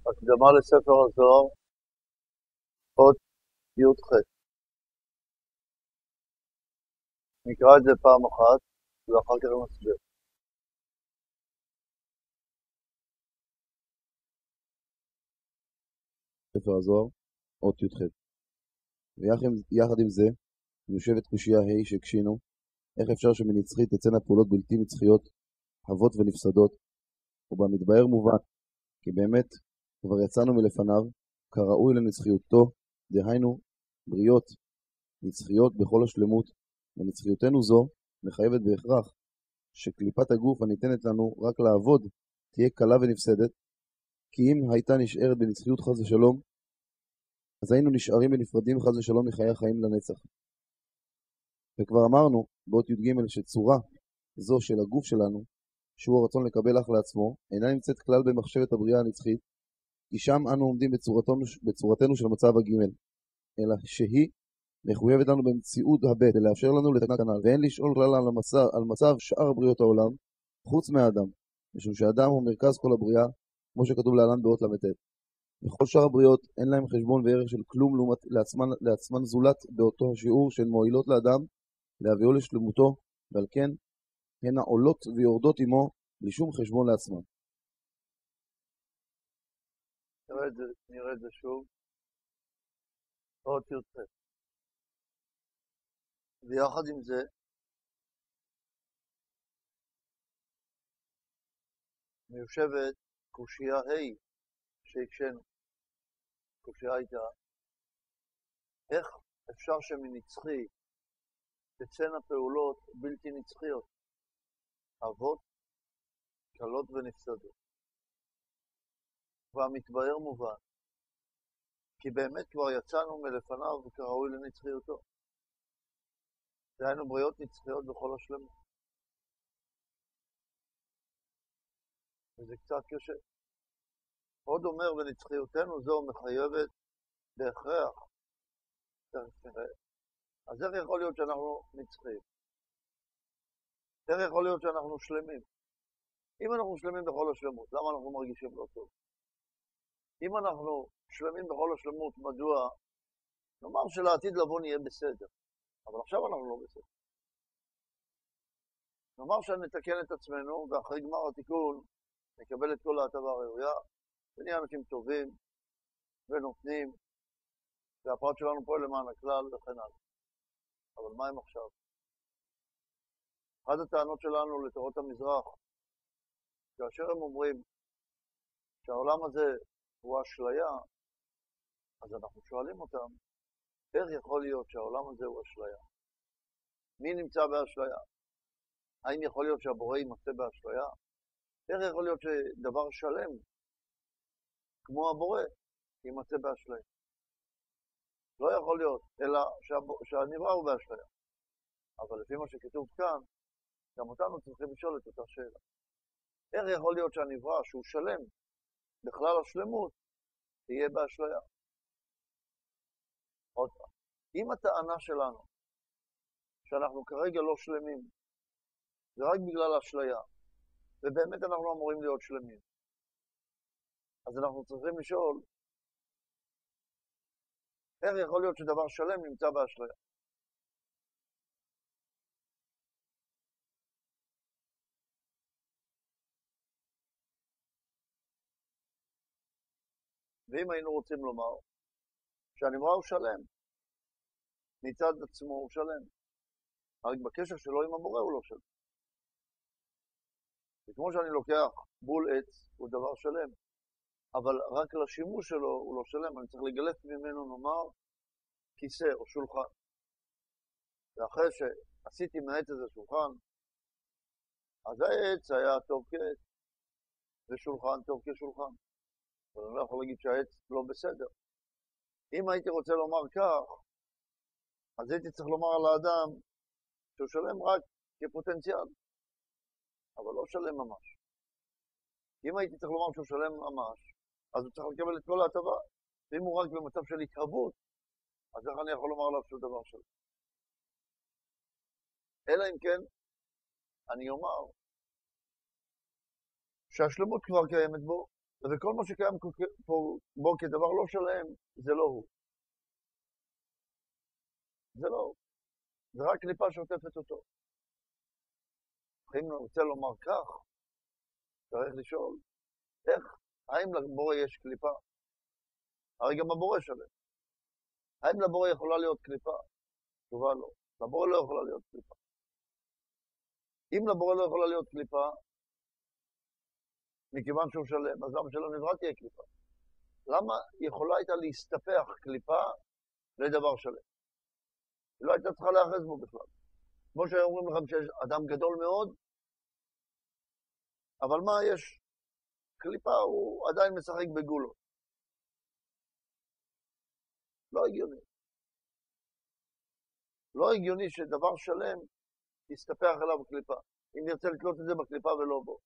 הקדמה לספר הזוהר, אות י"ח. נקרא את זה פעם אחת, ואחר כך נסביר. ספר הזוהר, אות י"ח. ויחד עם זה, יושבת קושייה ה' שהקשינו, איך אפשר שמנצחית תצאנה פעולות בלתי נצחיות, חוות ונפסדות, ובמתבאר מובן, כי באמת כבר יצאנו מלפניו, כראוי לנצחיותו, דהיינו בריות, נצחיות בכל השלמות, ונצחיותנו זו מחייבת בהכרח, שקליפת הגוף הניתנת לנו רק לעבוד, תהיה קלה ונפסדת, כי אם הייתה נשארת בנצחיות חס ושלום, אז היינו נשארים ונפרדים חס ושלום מחיי החיים לנצח. וכבר אמרנו באות י"ג שצורה זו של הגוף שלנו, שהוא הרצון לקבל אך לעצמו, אינה נמצאת כלל במחשבת הבריאה הנצחית, כי שם אנו עומדים בצורתנו של מצב הג', אלא שהיא מחויבת לנו במציאות הבית, לאפשר לנו לתקנה כנ"ל, ואין לשאול כלל על מצב שאר בריאות העולם, חוץ מהאדם, משום שהאדם הוא מרכז כל הבריאה, כמו שכתוב להלן באות ל"ט. וכל שאר הבריאות אין להם חשבון וערך של כלום לעצמן זולת באותו השיעור של מועילות לאדם, להביאו לשלמותו, ועל כן הן העולות ויורדות עמו בלי שום חשבון לעצמן. נראה את זה שוב. אות י"ח. ויחד עם זה, מיושבת קושייה ה' שהקשינו. קושייה הייתה, איך אפשר שמנצחי תצאנה פעולות בלתי נצחיות, אבות, קלות ונפסדות. והמתבאר מובן, כי באמת כבר יצאנו מלפניו כראוי לנצחיותו. דהיינו בריות נצחיות בכל השלמות. וזה קצת קשה. עוד אומר, ונצחיותנו זו מחייבת בהכרח. אז איך יכול להיות שאנחנו נצחים? איך יכול להיות שאנחנו שלמים? אם אנחנו שלמים בכל השלמות, למה אנחנו מרגישים לא טוב? אם אנחנו שלמים בכל השלמות, מדוע? נאמר שלעתיד לבוא נהיה בסדר, אבל עכשיו אנחנו לא בסדר. נאמר שנתקן את עצמנו, ואחרי גמר התיקון נקבל את כל ההטבה הראויה, ונהיה אנשים טובים ונותנים, והפרט שלנו פועל למען הכלל וכן הלאה. אבל מה הם עכשיו? אחת הטענות שלנו לתורות המזרח, כאשר הם אומרים שהעולם הזה הוא אשליה, אז אנחנו שואלים אותם, איך יכול להיות שהעולם הזה הוא אשליה? מי נמצא באשליה? האם יכול להיות שהבורא יימצא באשליה? איך יכול להיות שדבר שלם, כמו הבורא, יימצא באשליה? לא יכול להיות, אלא שהנברא הוא באשליה. אבל לפי מה שכתוב כאן, גם אותנו צריכים לשאול את אותה שאלה. איך יכול להיות שהנברא, שהוא שלם בכלל השלמות, תהיה באשליה? עוד פעם, אם הטענה שלנו, שאנחנו כרגע לא שלמים, זה רק בגלל האשליה, ובאמת אנחנו אמורים להיות שלמים, אז אנחנו צריכים לשאול, איך יכול להיות שדבר שלם נמצא באשליה? ואם היינו רוצים לומר שהנברא הוא שלם, מצד עצמו הוא שלם, רק בקשר שלו עם הבורא הוא לא שלם. וכמו שאני לוקח בול עץ, הוא דבר שלם, אבל רק לשימוש שלו הוא לא שלם, אני צריך לגלף ממנו, נאמר, כיסא או שולחן. ואחרי שעשיתי מהעץ הזה שולחן, אז העץ היה טוב כעץ, ושולחן טוב כשולחן. אבל אני לא יכול להגיד שהעץ לא בסדר. אם הייתי רוצה לומר כך, אז הייתי צריך לומר על האדם שהוא שלם רק כפוטנציאל, אבל לא שלם ממש. אם הייתי צריך לומר שהוא שלם ממש, אז הוא צריך לקבל את כל ההטבה. ואם הוא רק במצב של התהוות, אז איך אני יכול לומר עליו שהוא דבר שלם? אלא אם כן, אני אומר שהשלמות כבר קיימת בו, וכל מה שקיים פה בו כדבר לא שלם, זה לא הוא. זה לא הוא. זה רק קליפה שעוטפת אותו. אם אני רוצה לומר כך, צריך לשאול, איך? האם לבורא יש קליפה? הרי גם הבורא שלם. האם לבורא יכולה להיות קליפה? תשובה לא. לבורא לא יכולה להיות קליפה. אם לבורא לא יכולה להיות קליפה, מכיוון שהוא שלם, אז למה שלא נברא תהיה קליפה? למה יכולה הייתה להסתפח קליפה לדבר שלם? היא לא הייתה צריכה להאחז בו בכלל. כמו שאומרים לכם שיש אדם גדול מאוד, אבל מה יש? קליפה הוא עדיין משחק בגולות. לא הגיוני. לא הגיוני שדבר שלם יסתפח אליו קליפה. אם נרצה לתלות את זה בקליפה ולא בו.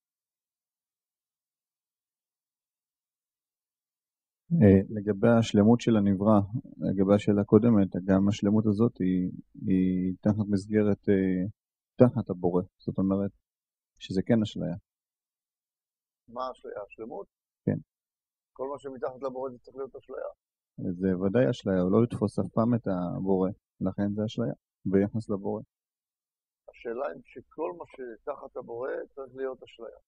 לגבי השלמות של הנברא, לגבי השאלה הקודמת, גם השלמות הזאת היא תחת מסגרת, תחת הבורא. זאת אומרת שזה כן אשליה. מה אשליה? השלמות? כן. כל מה שמתחת לבורא זה צריך להיות אשליה. זה ודאי אשליה, הוא לא לתפוס אף פעם את הבורא, לכן זה אשליה, ביחס לבורא. השאלה היא שכל מה שתחת הבורא צריך להיות אשליה.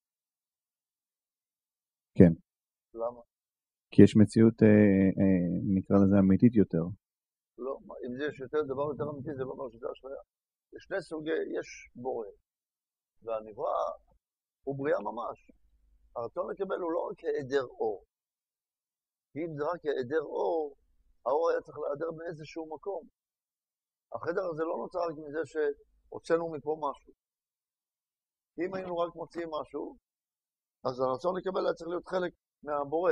כן. למה? כי יש מציאות, נקרא לזה אמיתית יותר. לא, אם זה יש דבר יותר אמיתי, זה לא אומר שזה אשליה. יש שני סוגי, יש בורא. והנברא הוא בריאה ממש. הרצון לקבל הוא לא רק היעדר אור. אם זה רק היעדר אור, האור היה צריך להיעדר מאיזשהו מקום. החדר הזה לא נוצר רק מזה שהוצאנו מפה משהו. אם היינו רק מוציאים משהו, אז הרצון לקבל היה צריך להיות חלק מהבורא.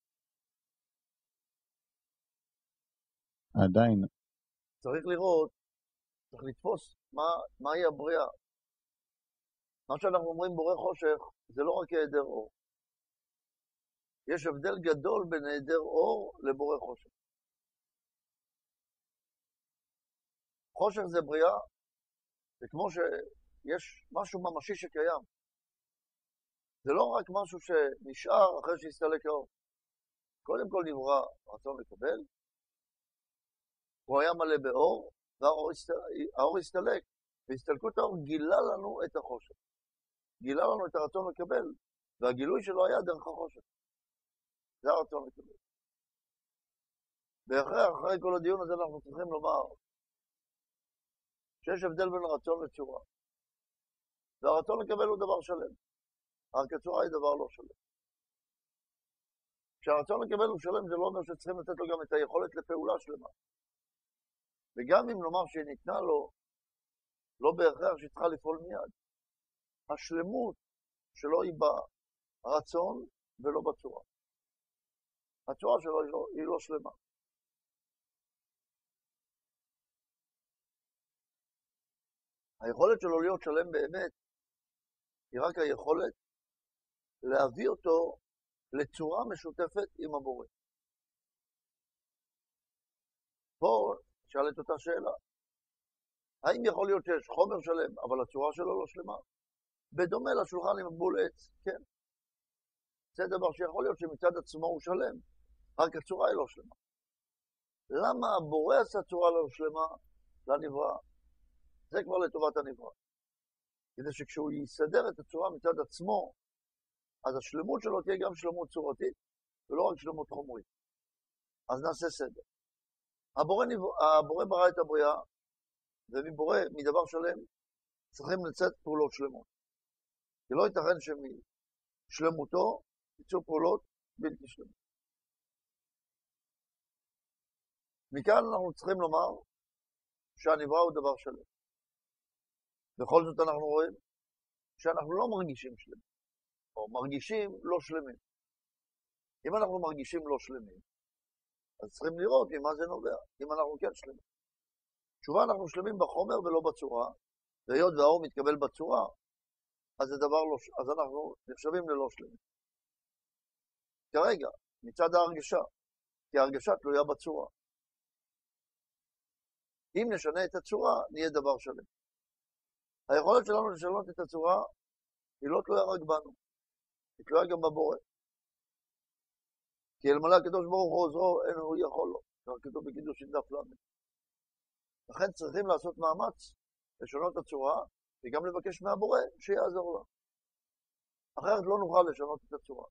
עדיין. צריך לראות, צריך לתפוס מהי הבריאה. מה שאנחנו אומרים בורא חושך, זה לא רק היעדר אור. יש הבדל גדול בין היעדר אור לבורא חושך. חושך זה בריאה, וכמו שיש משהו ממשי שקיים. זה לא רק משהו שנשאר אחרי שהסתלק האור. קודם כל נברא רצון לקבל, הוא היה מלא באור, והאור הסתלק, והסתלקות האור גילה לנו את החושך. גילה לנו את הרצון לקבל, והגילוי שלו היה דרך החושך. זה הרצון לקבל. ואחרי כל הדיון הזה אנחנו צריכים לומר שיש הבדל בין רצון לצורה. והרצון לקבל הוא דבר שלם. רק הצורה היא דבר לא שלם. כשהרצון לקבל הוא שלם, זה לא אומר שצריכים לתת לו גם את היכולת לפעולה שלמה. וגם אם נאמר שניתנה לו, לא בהכרח שצריכה לפעול מיד. השלמות שלו היא ברצון ולא בצורה. הצורה שלו היא לא שלמה. היכולת שלו להיות שלם באמת היא רק היכולת להביא אותו לצורה משותפת עם הבורא. פה שאל את אותה שאלה. האם יכול להיות שיש חומר שלם, אבל הצורה שלו לא שלמה? בדומה לשולחן עם מבול עץ, כן. זה דבר שיכול להיות שמצד עצמו הוא שלם, רק הצורה היא לא שלמה. למה הבורא עשה צורה לא שלמה לנברא? זה כבר לטובת הנברא. כדי שכשהוא יסדר את הצורה מצד עצמו, אז השלמות שלו תהיה גם שלמות צורתית, ולא רק שלמות חומרית. אז נעשה סדר. הבורא ברא את הבריאה, ומבורא, מדבר שלם, צריכים לצאת פעולות שלמות. כי לא ייתכן שמשלמותו יצאו פעולות בלתי שלמות. מכאן אנחנו צריכים לומר שהנברא הוא דבר שלם. בכל זאת אנחנו רואים שאנחנו לא מרגישים שלמים, או מרגישים לא שלמים. אם אנחנו מרגישים לא שלמים, אז צריכים לראות ממה זה נובע, אם אנחנו כן שלמים. תשובה, אנחנו שלמים בחומר ולא בצורה, והיות והאור מתקבל בצורה, אז אנחנו נחשבים ללא שלמים. כרגע, מצד ההרגשה, כי ההרגשה תלויה בצורה. אם נשנה את הצורה, נהיה דבר שלם. היכולת שלנו לשנות את הצורה היא לא תלויה רק בנו, היא תלויה גם בבורא. כי אלמלא הקדוש ברוך הוא עוזרו, אין הוא יכול לו. כבר כתוב בקידושין דף ל'. לכן צריכים לעשות מאמץ, לשנות את הצורה, וגם לבקש מהבורא שיעזור לה. אחרת לא נוכל לשנות את הצורה.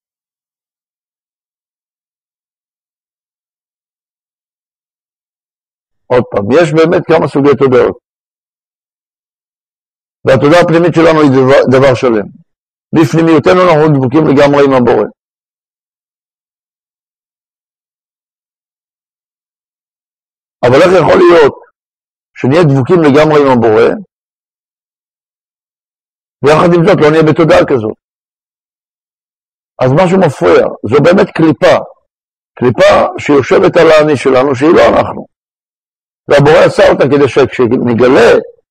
עוד פעם, יש באמת כמה סוגי תודעות. והתודעה הפנימית שלנו היא דבר שלם. בפנימיותנו אנחנו דבוקים לגמרי עם הבורא. אבל איך יכול להיות שנהיה דבוקים לגמרי עם הבורא, ויחד עם זאת לא נהיה בתודעה כזאת? אז משהו מפריע. זו באמת קליפה. קליפה שיושבת על האני שלנו, שהיא לא אנחנו. והבורא עשה אותה כדי שכשנגלה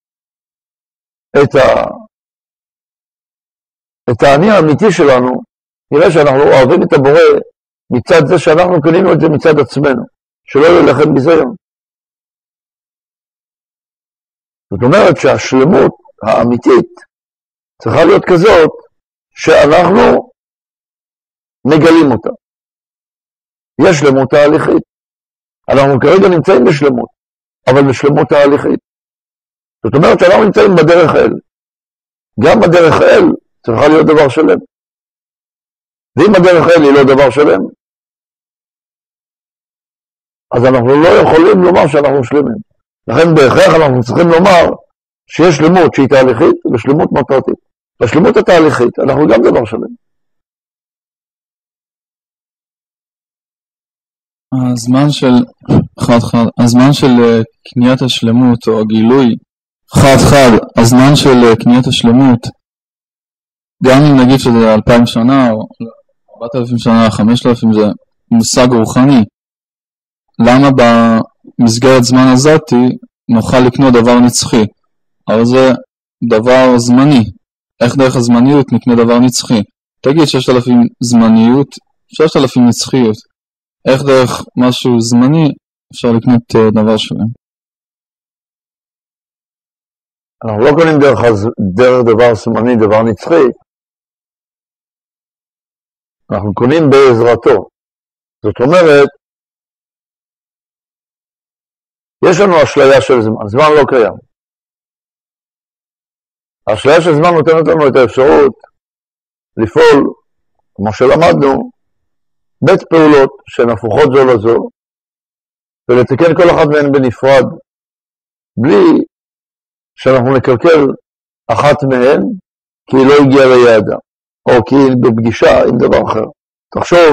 את האני האמיתי שלנו, נראה שאנחנו אוהבים את הבורא מצד זה שאנחנו קנינו את זה מצד עצמנו, שלא יהיה לכם ביזיון. זאת אומרת שהשלמות האמיתית צריכה להיות כזאת שאנחנו מגלים אותה. יש שלמות תהליכית. אנחנו כרגע נמצאים בשלמות, אבל בשלמות תהליכית. זאת אומרת שאנחנו נמצאים בדרך אל. גם בדרך אל צריכה להיות דבר שלם. ואם הדרך אל היא לא דבר שלם, אז אנחנו לא יכולים לומר שאנחנו שלמים. לכן בהכרח אנחנו צריכים לומר שיש שלמות שהיא תהליכית ושלמות מטרתית. בשלמות התהליכית אנחנו גם דבר שלם. הזמן של קניית השלמות או הגילוי הזמן של קניית השלמות, גם אם נגיד שזה 2000 שנה או 4,000 שנה, 5,000, זה מושג רוחני. למה במסגרת זמן הזאת נוכל לקנות דבר נצחי? אבל זה דבר זמני. איך דרך הזמניות נקנה דבר נצחי? תגיד 6,000 זמניות, 6,000 נצחיות. איך דרך משהו זמני אפשר לקנות דבר שלם? אנחנו לא קונים דרך דבר זמני, דבר נצחי. אנחנו קונים בעזרתו. זאת אומרת, יש לנו אשליה של זמן, זמן לא קיים. האשליה של זמן נותנת לנו את האפשרות לפעול, כמו שלמדנו, בית פעולות שהן הפוכות זו לזו, ולתקן כל אחת מהן בנפרד, בלי שאנחנו נקלקל אחת מהן, כי היא לא הגיעה ליעדה, או כי היא בפגישה עם דבר אחר. תחשוב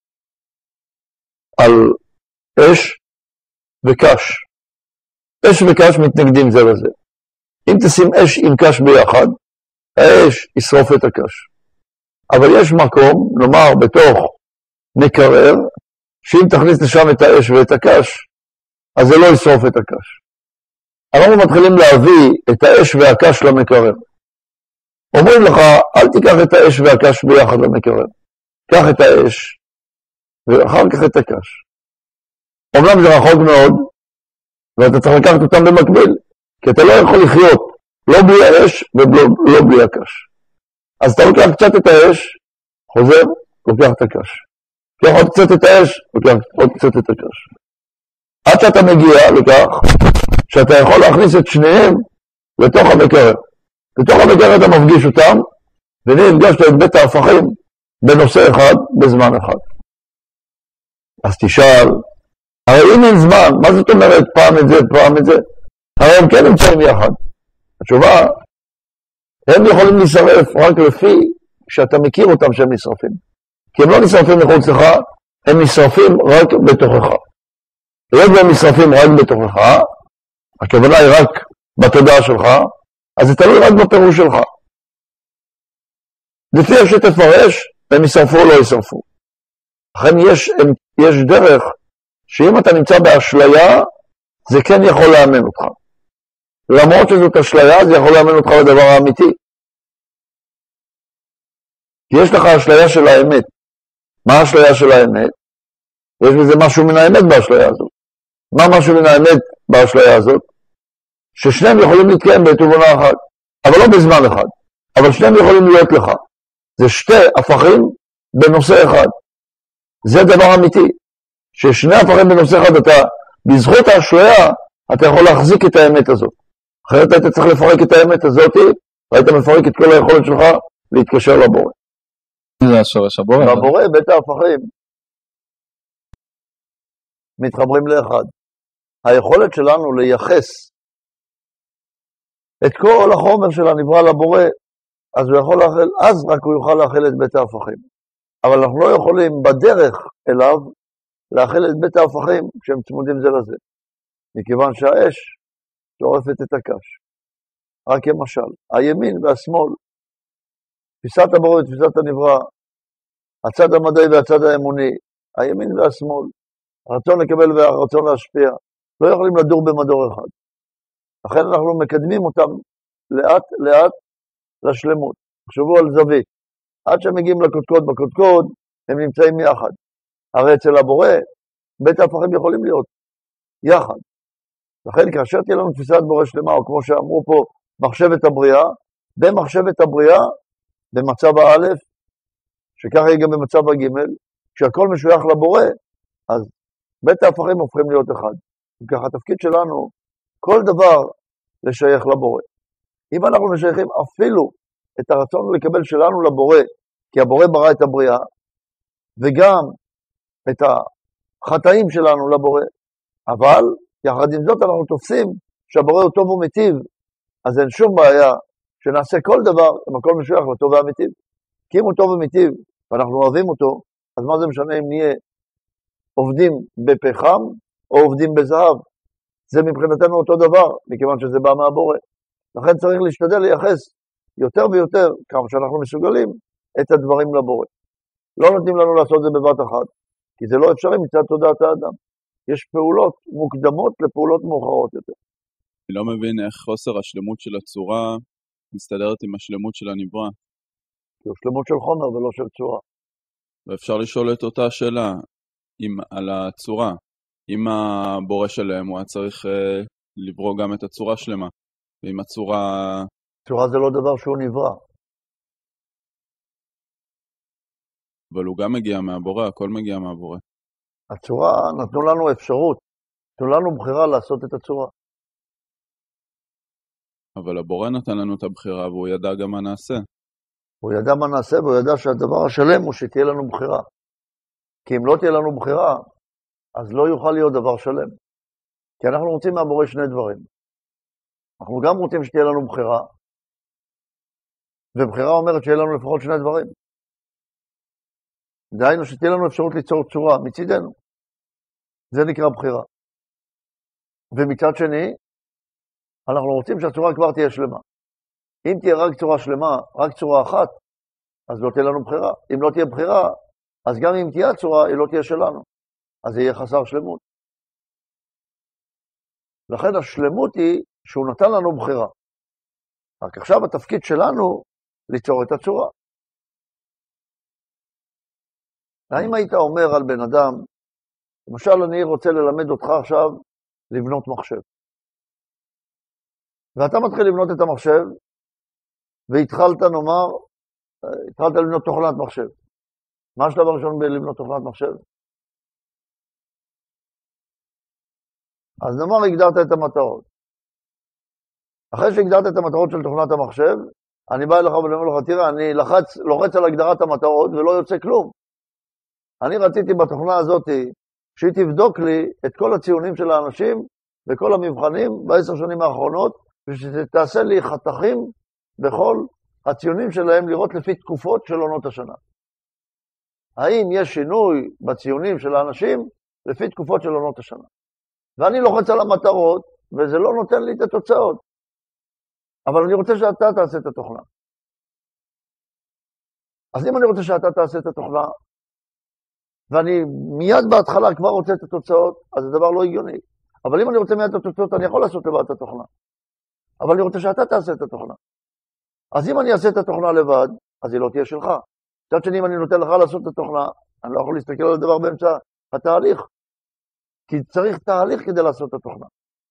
על אש וקש. אש וקש מתנגדים זה לזה. אם תשים אש עם קש ביחד, האש ישרוף את הקש. אבל יש מקום, נאמר בתוך מקרר, שאם תכניס לשם את האש ואת הקש, אז זה לא ישרוף את הקש. אנחנו מתחילים להביא את האש והקש למקרר. אומרים לך, אל תיקח את האש והקש ביחד למקרר. קח את האש, ואחר כך את הקש. אומנם זה רחוק מאוד, ואתה צריך לקחת אותם במקביל, כי אתה לא יכול לחיות, לא בלי האש ולא בלי הקש. אז אתה לוקח קצת את האש, חוזר, לוקח את הקש. לוקח עוד קצת את האש, לוקח עוד קצת את הקש. עד שאתה מגיע לכך, שאתה יכול להכניס את שניהם לתוך המקרר. לתוך המקרר אתה מפגיש אותם, והנה הפגשת את בית ההפכים בנושא אחד, בזמן אחד. אז תשאל, הרי אם אין זמן, מה זאת אומרת פעם את זה, פעם את זה? הרי הם כן נמצאים יחד. התשובה, הם יכולים להישרף רק לפי שאתה מכיר אותם שהם נשרפים. כי הם לא נשרפים מחוץ לך, הם נשרפים רק בתוכך. היות והם נשרפים רק בתוכך, הכוונה היא רק בתודעה שלך, אז זה תלוי רק בפירוש שלך. לפי איך שתפרש, הם ישרפו או לא ישרפו. לכן יש דרך שאם אתה נמצא באשליה, זה כן יכול לאמן אותך. למרות שזאת אשליה, זה יכול לאמן אותך לדבר האמיתי. כי יש לך אשליה של האמת. מה האשליה של האמת? יש בזה משהו מן האמת באשליה הזאת. מה משהו מן האמת באשליה הזאת? ששניהם יכולים להתקיים בעת ובעונה אחת, אבל לא בזמן אחד. אבל שניהם יכולים להיות לך. זה שתי הפכים בנושא אחד. זה דבר אמיתי, ששני הפכים בנושא אחד, בזכות האשליה, אתה יכול להחזיק את האמת הזאת. אחרת היית צריך לפרק את האמת הזאת, והיית מפרק את כל היכולת שלך להתקשר לבורא. זה השורש הבורא. והבורא, בית ההפכים, מתחברים לאחד. היכולת שלנו לייחס את כל החומר של הנברא לבורא, אז רק הוא יוכל לאכל את בית ההפכים. אבל אנחנו לא יכולים בדרך אליו לאכל את בית ההפכים כשהם צמודים זה לזה. מכיוון שהאש שורפת את הקש. רק כמשל, הימין והשמאל, תפיסת הבורא ותפיסת הנברא, הצד המדעי והצד האמוני, הימין והשמאל, הרצון לקבל והרצון להשפיע, לא יכולים לדור במדור אחד. לכן אנחנו מקדמים אותם לאט לאט לשלמות. תחשבו על זווית. עד שהם מגיעים לקודקוד, בקודקוד הם נמצאים יחד. הרי אצל הבורא, בית ההפכים יכולים להיות יחד. לכן כאשר תהיה לנו תפיסת בורא שלמה, או כמו שאמרו פה, מחשבת הבריאה, במחשבת הבריאה, במצב האלף, שככה יהיה גם במצב הג', כשהכל משוייך לבורא, אז בית ההפכים הופכים להיות אחד. וככה התפקיד שלנו, כל דבר לשייך לבורא. אם אנחנו משייכים אפילו את הרצון לקבל שלנו לבורא, כי הבורא ברא את הבריאה, וגם את החטאים שלנו לבורא, אבל יחד עם זאת אנחנו תופסים שהבורא הוא טוב ומיטיב, אז אין שום בעיה שנעשה כל דבר אם הכל משוייך לטוב והמיטיב. כי אם הוא טוב ומיטיב ואנחנו אוהבים אותו, אז מה זה משנה אם נהיה עובדים בפחם או עובדים בזהב? זה מבחינתנו אותו דבר, מכיוון שזה בא מהבורא. לכן צריך להשתדל לייחס יותר ויותר, כמה שאנחנו מסוגלים, את הדברים לבורא. לא נותנים לנו לעשות את זה בבת אחת, כי זה לא אפשרי מצד תודעת האדם. יש פעולות מוקדמות לפעולות מאוחרות יותר. אני לא מבין איך חוסר השלמות של הצורה מסתדרת עם השלמות של הנברא. כי הוא שלמות של חומר ולא של צורה. ואפשר לשאול את אותה שאלה על הצורה. אם הבורא שלהם הוא היה צריך לברוא גם את הצורה שלמה, ועם הצורה... צורה זה לא דבר שהוא נברא. אבל הוא גם מגיע מהבורא, הכל מגיע מהבורא. הצורה, נתנו לנו אפשרות, נתנו לנו בחירה לעשות את הצורה. אבל הבורא נתן לנו את הבחירה, והוא ידע גם מה נעשה. הוא ידע מה נעשה, והוא ידע שהדבר השלם הוא שתהיה לנו בחירה. כי אם לא תהיה לנו בחירה, אז לא יוכל להיות דבר שלם. כי אנחנו רוצים מהבורא שני דברים. אנחנו גם רוצים שתהיה לנו בחירה, ובחירה אומרת שיהיה לנו לפחות שני דברים. דהיינו שתהיה לנו אפשרות ליצור צורה מצידנו. זה נקרא בחירה. ומצד שני, אנחנו רוצים שהצורה כבר תהיה שלמה. אם תהיה רק צורה שלמה, רק צורה אחת, אז לא תהיה לנו בחירה. אם לא תהיה בחירה, אז גם אם תהיה הצורה, היא לא תהיה שלנו. אז זה יהיה חסר שלמות. לכן השלמות היא שהוא נתן לנו בחירה. רק עכשיו התפקיד שלנו ליצור את הצורה. האם היית אומר על בן אדם, למשל אני רוצה ללמד אותך עכשיו לבנות מחשב. ואתה מתחיל לבנות את המחשב, והתחלת נאמר, התחלת לבנות תוכנת מחשב. מה השלב הראשון בלבנות תוכנת מחשב? אז נאמר הגדרת את המטרות. אחרי שהגדרת את המטרות של תוכנת המחשב, אני בא אליך ואומר לך, תראה, אני לוחץ על הגדרת המטרות ולא יוצא כלום. אני רציתי בתוכנה הזאת שהיא תבדוק לי את כל הציונים של האנשים וכל המבחנים ב10 שנים האחרונות, ושתעשה לי חתכים בכל הציונים שלהם לראות לפי תקופות של עונות השנה. האם יש שינוי בציונים של האנשים לפי תקופות של עונות השנה? ואני לוחץ על המטרות, וזה לא נותן לי את התוצאות. אבל אני רוצה שאתה תעשה את התוכנה. אז אם אני רוצה שאתה תעשה את התוכנה, ואני מיד בהתחלה כבר רוצה את התוצאות, אז זה דבר לא הגיוני. אבל אם אני רוצה מיד את התוצאות, אני יכול לעשות לבד את התוכנה. אבל אני רוצה שאתה תעשה את התוכנה. אז אם אני אעשה את התוכנה לבד, אז היא לא תהיה שלך. מצד שני, אם אני נותן לך לעשות את התוכנה, אני לא יכול להסתכל על הדבר באמצע התהליך. כי צריך תהליך כדי לעשות את התוכנה.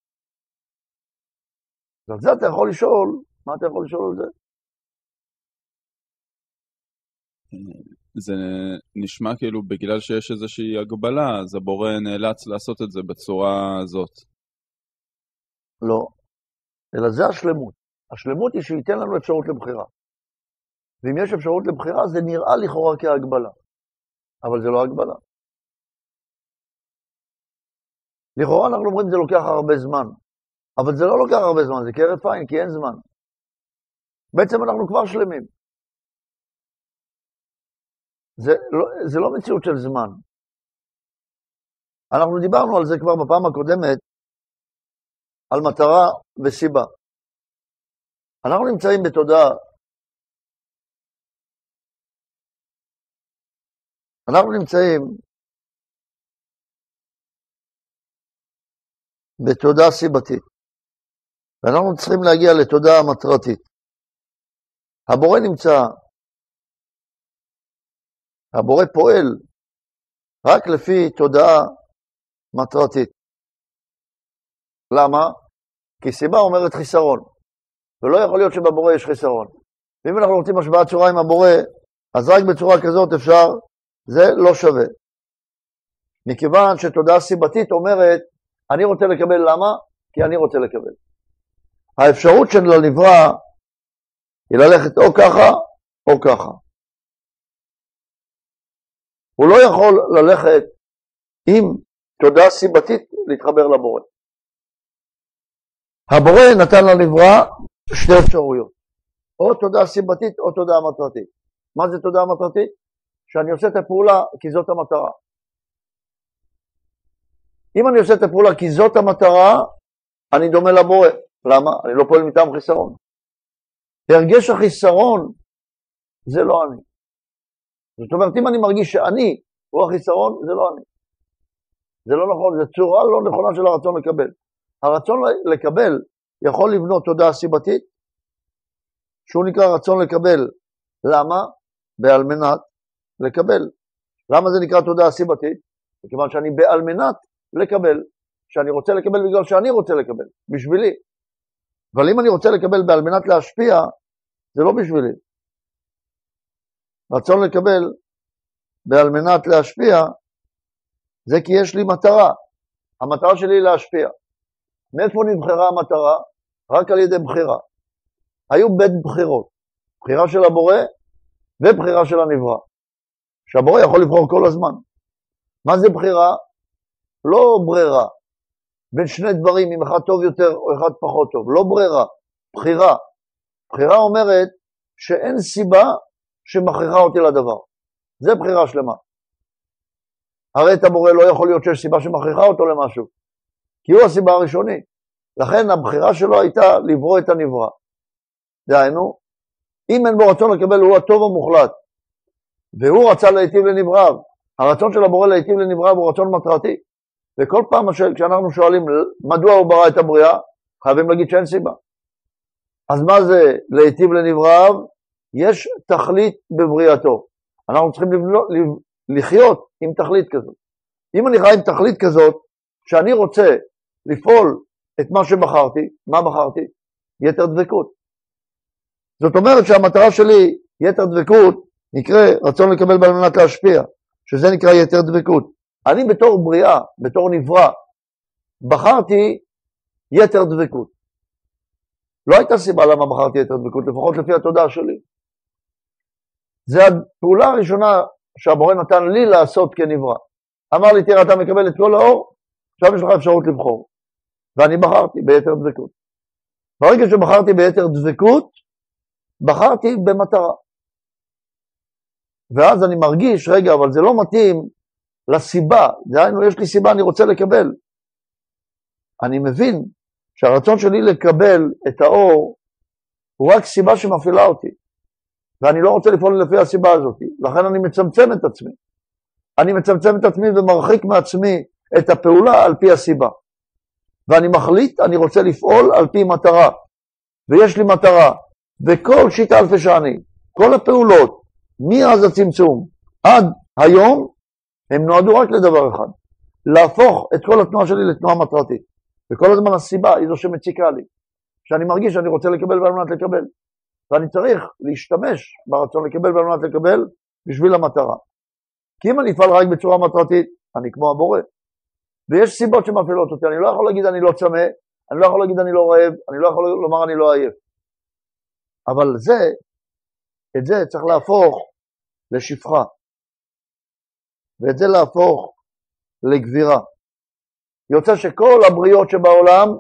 אז זה אתה יכול לשאול, מה אתה יכול לשאול על זה? זה נשמע כאילו בגלל שיש איזושהי הגבלה, אז הבורא נאלץ לעשות את זה בצורה הזאת. לא, אלא זה השלמות. השלמות היא שייתן לנו אפשרות לבחירה. ואם יש אפשרות לבחירה, זה נראה לכאורה כהגבלה. אבל זה לא הגבלה. לכאורה אנחנו אומרים זה לוקח הרבה זמן. אבל זה לא לוקח הרבה זמן, זה כהרף עין, כי אין זמן. בעצם אנחנו כבר שלמים. זה לא מציאות של זמן. אנחנו דיברנו על זה כבר בפעם הקודמת, על מטרה וסיבה. אנחנו נמצאים בתודעה, אנחנו נמצאים בתודעה סיבתית, ואנחנו צריכים להגיע לתודעה מטרתית. הבורא נמצא, הבורא פועל רק לפי תודעה מטרתית. למה? כי סיבה אומרת חיסרון, ולא יכול להיות שבבורא יש חיסרון. ואם אנחנו רוצים השוואת צורה עם הבורא, אז רק בצורה כזאת אפשר, זה לא שווה. מכיוון שתודעה סיבתית אומרת, אני רוצה לקבל, למה? כי אני רוצה לקבל. האפשרות של הנברא היא ללכת או ככה או ככה. הוא לא יכול ללכת עם תודעה סיבתית להתחבר לבורא. הבורא נתן לנברא שתי אפשרויות, או תודעה סיבתית או תודעה מטרתית. מה זה תודעה מטרתית? שאני עושה את הפעולה כי זאת המטרה. אם אני עושה את הפעולה כי זאת המטרה, אני דומה לבורא. למה? אני לא פועל מטעם חיסרון. הרגש החיסרון זה לא אני. זאת אומרת, אם אני מרגיש שאני הוא החיסרון, זה לא אני. זה לא נכון, זו צורה לא נכונה של הרצון לקבל. הרצון לקבל יכול לבנות תודעה סיבתית, שהוא נקרא רצון לקבל. למה? בעל מנת לקבל. למה זה נקרא תודעה סיבתית? מכיוון שאני בעל מנת לקבל, שאני רוצה לקבל בגלל שאני רוצה לקבל, בשבילי. אבל אם אני רוצה לקבל בעל מנת להשפיע, זה לא בשבילי. רצון לקבל בעל מנת להשפיע, זה כי יש לי מטרה. המטרה שלי היא להשפיע. מאיפה נבחרה המטרה? רק על ידי בחירה. היו בית בחירות. בחירה של הבורא ובחירה של הנברא. שהבורא יכול לבחור כל הזמן. מה זה בחירה? לא ברירה. בין שני דברים, אם אחד טוב יותר או אחד פחות טוב. לא ברירה, בחירה. בחירה אומרת שאין סיבה שמכריחה אותי לדבר. זה בחירה שלמה. הרי את הבורא לא יכול להיות שיש סיבה שמכריחה אותו למשהו, כי הוא הסיבה הראשוני. לכן הבחירה שלו הייתה לברוא את הנברא. דהיינו, אם אין בו רצון לקבל, הוא הטוב המוחלט, והוא רצה להיטיב לנבראיו. הרצון של הבורא להיטיב לנבראיו הוא רצון מטרתי. וכל פעם כשאנחנו שואלים מדוע הוא ברא את הבריאה, חייבים להגיד שאין סיבה. אז מה זה להיטיב לנבראיו? יש תכלית בבריאתו. אנחנו צריכים לחיות עם תכלית כזאת. אם אני חי עם תכלית כזאת, שאני רוצה לפעול את מה שבחרתי, מה בחרתי? יתר דבקות. זאת אומרת שהמטרה שלי, יתר דבקות, נקרא רצון לקבל בעל מנת להשפיע, שזה נקרא יתר דבקות. אני בתור בריאה, בתור נברא, בחרתי יתר דבקות. לא הייתה סיבה למה בחרתי יתר דבקות, לפחות לפי התודעה שלי. זה הפעולה הראשונה שהבורא נתן לי לעשות כנברא. אמר לי, תראה, אתה מקבל את כל האור, עכשיו יש לך אפשרות לבחור. ואני בחרתי ביתר דבקות. ברגע שבחרתי ביתר דבקות, בחרתי במטרה. ואז אני מרגיש, רגע, אבל זה לא מתאים לסיבה. דהיינו, יש לי סיבה, אני רוצה לקבל. אני מבין שהרצון שלי לקבל את האור, הוא רק סיבה שמפעילה אותי. ואני לא רוצה לפעול לפי הסיבה הזאת. לכן אני מצמצם את עצמי. אני מצמצם את עצמי ומרחיק מעצמי את הפעולה על פי הסיבה. ואני מחליט, אני רוצה לפעול על פי מטרה. ויש לי מטרה. וכל שיטה אלפי שני, כל הפעולות, מאז הצמצום עד היום, הם נועדו רק לדבר אחד. להפוך את כל התנועה שלי לתנועה מטרתית. וכל הזמן הסיבה היא זו שמציקה לי. שאני מרגיש שאני רוצה לקבל ועל מנת לקבל. ואני צריך להשתמש ברצון לקבל ועל מנת לקבל בשביל המטרה. כי אם אני אפעל רק בצורה מטרתית, אני כמו הבורא. ויש סיבות שמפעילות אותי, אני לא יכול להגיד אני לא צמא, אני לא יכול להגיד אני לא רעב, אני לא יכול לומר אני לא עייף. אבל את זה צריך להפוך לשפחה. ואת זה להפוך לגבירה. יוצא שכל הבריות שבעולם,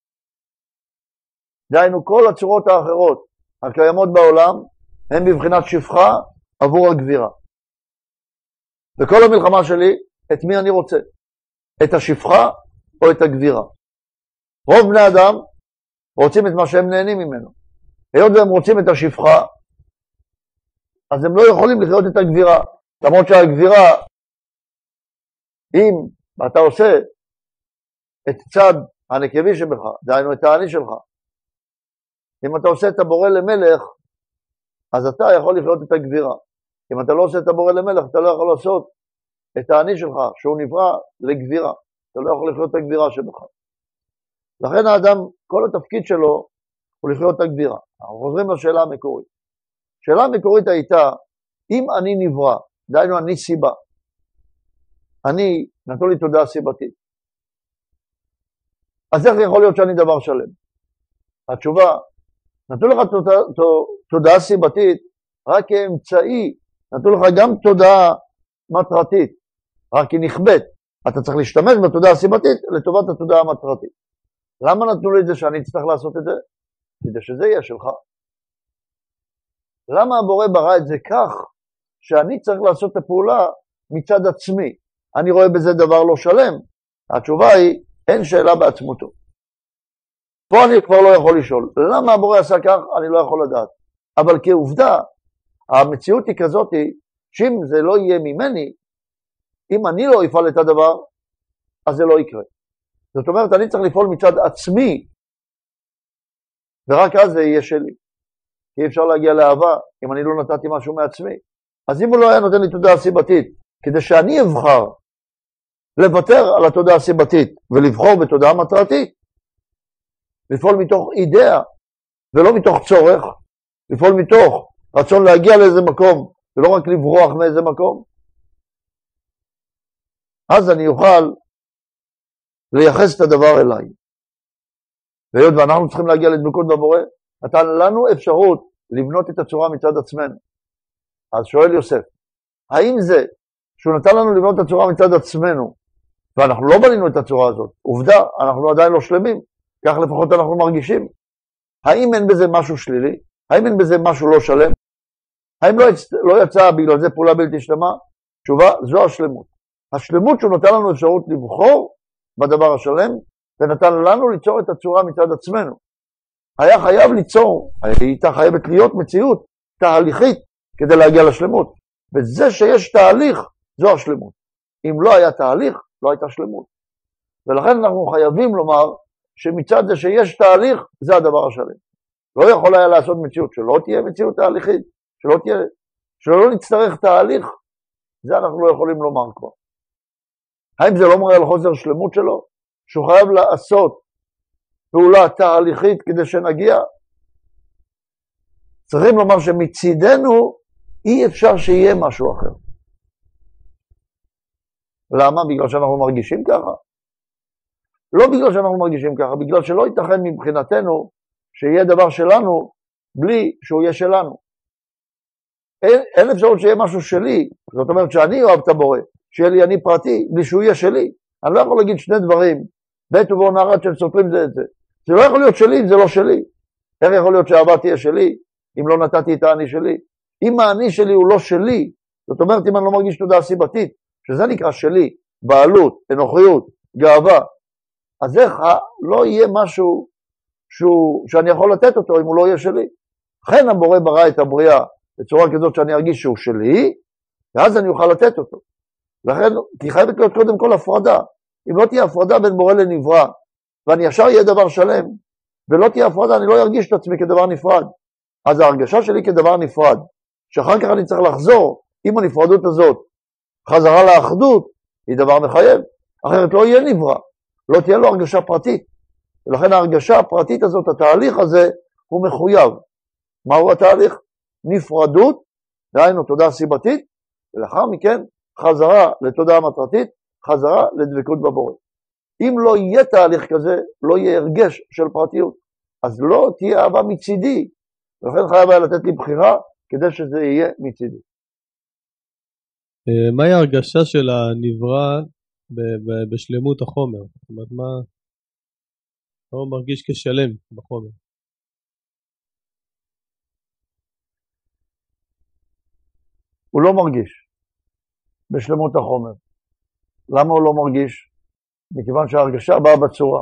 דהיינו כל הצורות האחרות הקיימות בעולם, הן בבחינת שפחה עבור הגבירה. וכל המלחמה שלי, את מי אני רוצה? את השפחה או את הגבירה? רוב בני אדם רוצים את מה שהם נהנים ממנו. היות והם רוצים את השפחה, אז הם לא יכולים לחיות את הגבירה. למרות שהגבירה, אם אתה עושה את צד הנקבי שבך, דהיינו את העני שלך, אם אתה עושה את הבורא למלך, אז אתה יכול לחיות את הגבירה. אם אתה לא עושה את הבורא למלך, אתה לא יכול לעשות את העני שלך, שהוא נברא לגבירה. אתה לא יכול לחיות את הגבירה שבך. לכן האדם, כל התפקיד שלו הוא לחיות את הגבירה. אנחנו חוזרים לשאלה המקורית. השאלה המקורית הייתה, אם אני נברא, דהיינו אני סיבה, אני נתנו לי תודעה סיבתית, אז איך יכול להיות שאני דבר שלם? התשובה, נתנו לך תודעה סיבתית רק כאמצעי, נתנו לך גם תודעה מטרתית, רק היא נכבד. אתה צריך להשתמש בתודעה הסיבתית לטובת התודעה המטרתית. למה נתנו לי את זה שאני צריך לעשות את זה? כדי שזה יהיה שלך. למה הבורא ברא את זה כך שאני צריך לעשות את הפעולה מצד עצמי? אני רואה בזה דבר לא שלם. התשובה היא, אין שאלה בעצמותו. פה אני כבר לא יכול לשאול. למה הבורא עשה כך? אני לא יכול לדעת. אבל כעובדה, המציאות היא כזאת, שאם זה לא יהיה ממני, אם אני לא אפעל את הדבר, אז זה לא יקרה. זאת אומרת, אני צריך לפעול מצד עצמי, ורק אז זה יהיה שלי. כי אי אפשר להגיע לאהבה אם אני לא נתתי משהו מעצמי. אז אם הוא לא היה נותן לי תודעה סיבתית, כדי שאני אבחר לוותר על התודעה הסיבתית ולבחור בתודעה מטרתית, לפעול מתוך אידאה ולא מתוך צורך, לפעול מתוך רצון להגיע לאיזה מקום ולא רק לברוח מאיזה מקום, אז אני אוכל לייחס את הדבר אליי. והיות ואנחנו צריכים להגיע לדבקות בבורא, נתן לנו אפשרות לבנות את הצורה מצד עצמנו. אז שואל יוסף, האם זה שהוא נתן לנו לבנות את הצורה מצד עצמנו, ואנחנו לא בנינו את הצורה הזאת, עובדה, אנחנו עדיין לא שלמים, כך לפחות אנחנו מרגישים, האם אין בזה משהו שלילי? האם אין בזה משהו לא שלם? האם לא יצא בגלל זה פעולה בלתי שלמה? תשובה, זו השלמות. השלמות שהוא נתן לנו אפשרות לבחור בדבר השלם, ונתן לנו ליצור את הצורה מצד עצמנו. היה חייב ליצור, הייתה חייבת להיות מציאות תהליכית כדי להגיע לשלמות. וזה שיש תהליך, זו השלמות. אם לא היה תהליך, לא הייתה שלמות. ולכן אנחנו חייבים לומר שמצד זה שיש תהליך, זה הדבר השלם. לא יכול היה לעשות מציאות שלא תהיה מציאות תהליכית, שלא נצטרך תהליך, זה אנחנו לא יכולים לומר כבר. האם זה לא מראה על חוסר שלמות שלו? שהוא חייב לעשות פעולה תהליכית כדי שנגיע? צריכים לומר שמצידנו אי אפשר שיהיה משהו אחר. למה? בגלל שאנחנו מרגישים ככה? לא בגלל שאנחנו מרגישים ככה, בגלל שלא ייתכן מבחינתנו שיהיה דבר שלנו בלי שהוא יהיה שלנו. אין אפשרות שיהיה משהו שלי, זאת אומרת שאני אוהב את הבורא, שיהיה לי אני פרטי, בלי שהוא יהיה שלי. אני לא יכול להגיד שני דברים, בית ובו נערת של סותרים זה את זה. זה לא יכול להיות שלי אם זה לא שלי. איך יכול להיות שהאהבה תהיה שלי, אם לא נתתי את האני שלי? אם האני שלי הוא לא שלי, זאת אומרת אם אני לא מרגיש תודעה סיבתית, שזה נקרא שלי, בעלות, אנוכיות, גאווה, אז איך לא יהיה משהו שאני יכול לתת אותו אם הוא לא יהיה שלי? לכן הבורא ברא את הבריאה בצורה כזאת שאני ארגיש שהוא שלי, ואז אני אוכל לתת אותו. לכן, כי חייבת להיות קודם כל הפרדה. אם לא תהיה הפרדה בין בורא לנברא, ואני ישר אהיה דבר שלם, ולא תהיה הפרדה, אני לא ארגיש את עצמי כדבר נפרד. אז ההרגשה שלי כדבר נפרד, שאחר כך אני צריך לחזור עם הנפרדות הזאת, חזרה לאחדות, היא דבר מחייב. אחרת לא יהיה נברא, לא תהיה לו הרגשה פרטית. ולכן ההרגשה הפרטית הזאת, התהליך הזה, הוא מחויב. מהו התהליך? נפרדות דהיינו תודעה סיבתית, ולאחר מכן חזרה לתודעה מטרתית, חזרה לדבקות בבורא. אם לא יהיה תהליך כזה, לא יהיה הרגש של פרטיות, אז לא תהיה אהבה מצידי, ולכן חייב היה לתת לי בחירה כדי שזה יהיה מצידי. מהי ההרגשה של הנברא בשלמות החומר? זאת אומרת, מה הוא מרגיש כשלם בחומר? הוא לא מרגיש בשלמות החומר. למה הוא לא מרגיש? מכיוון שההרגשה באה בצורה.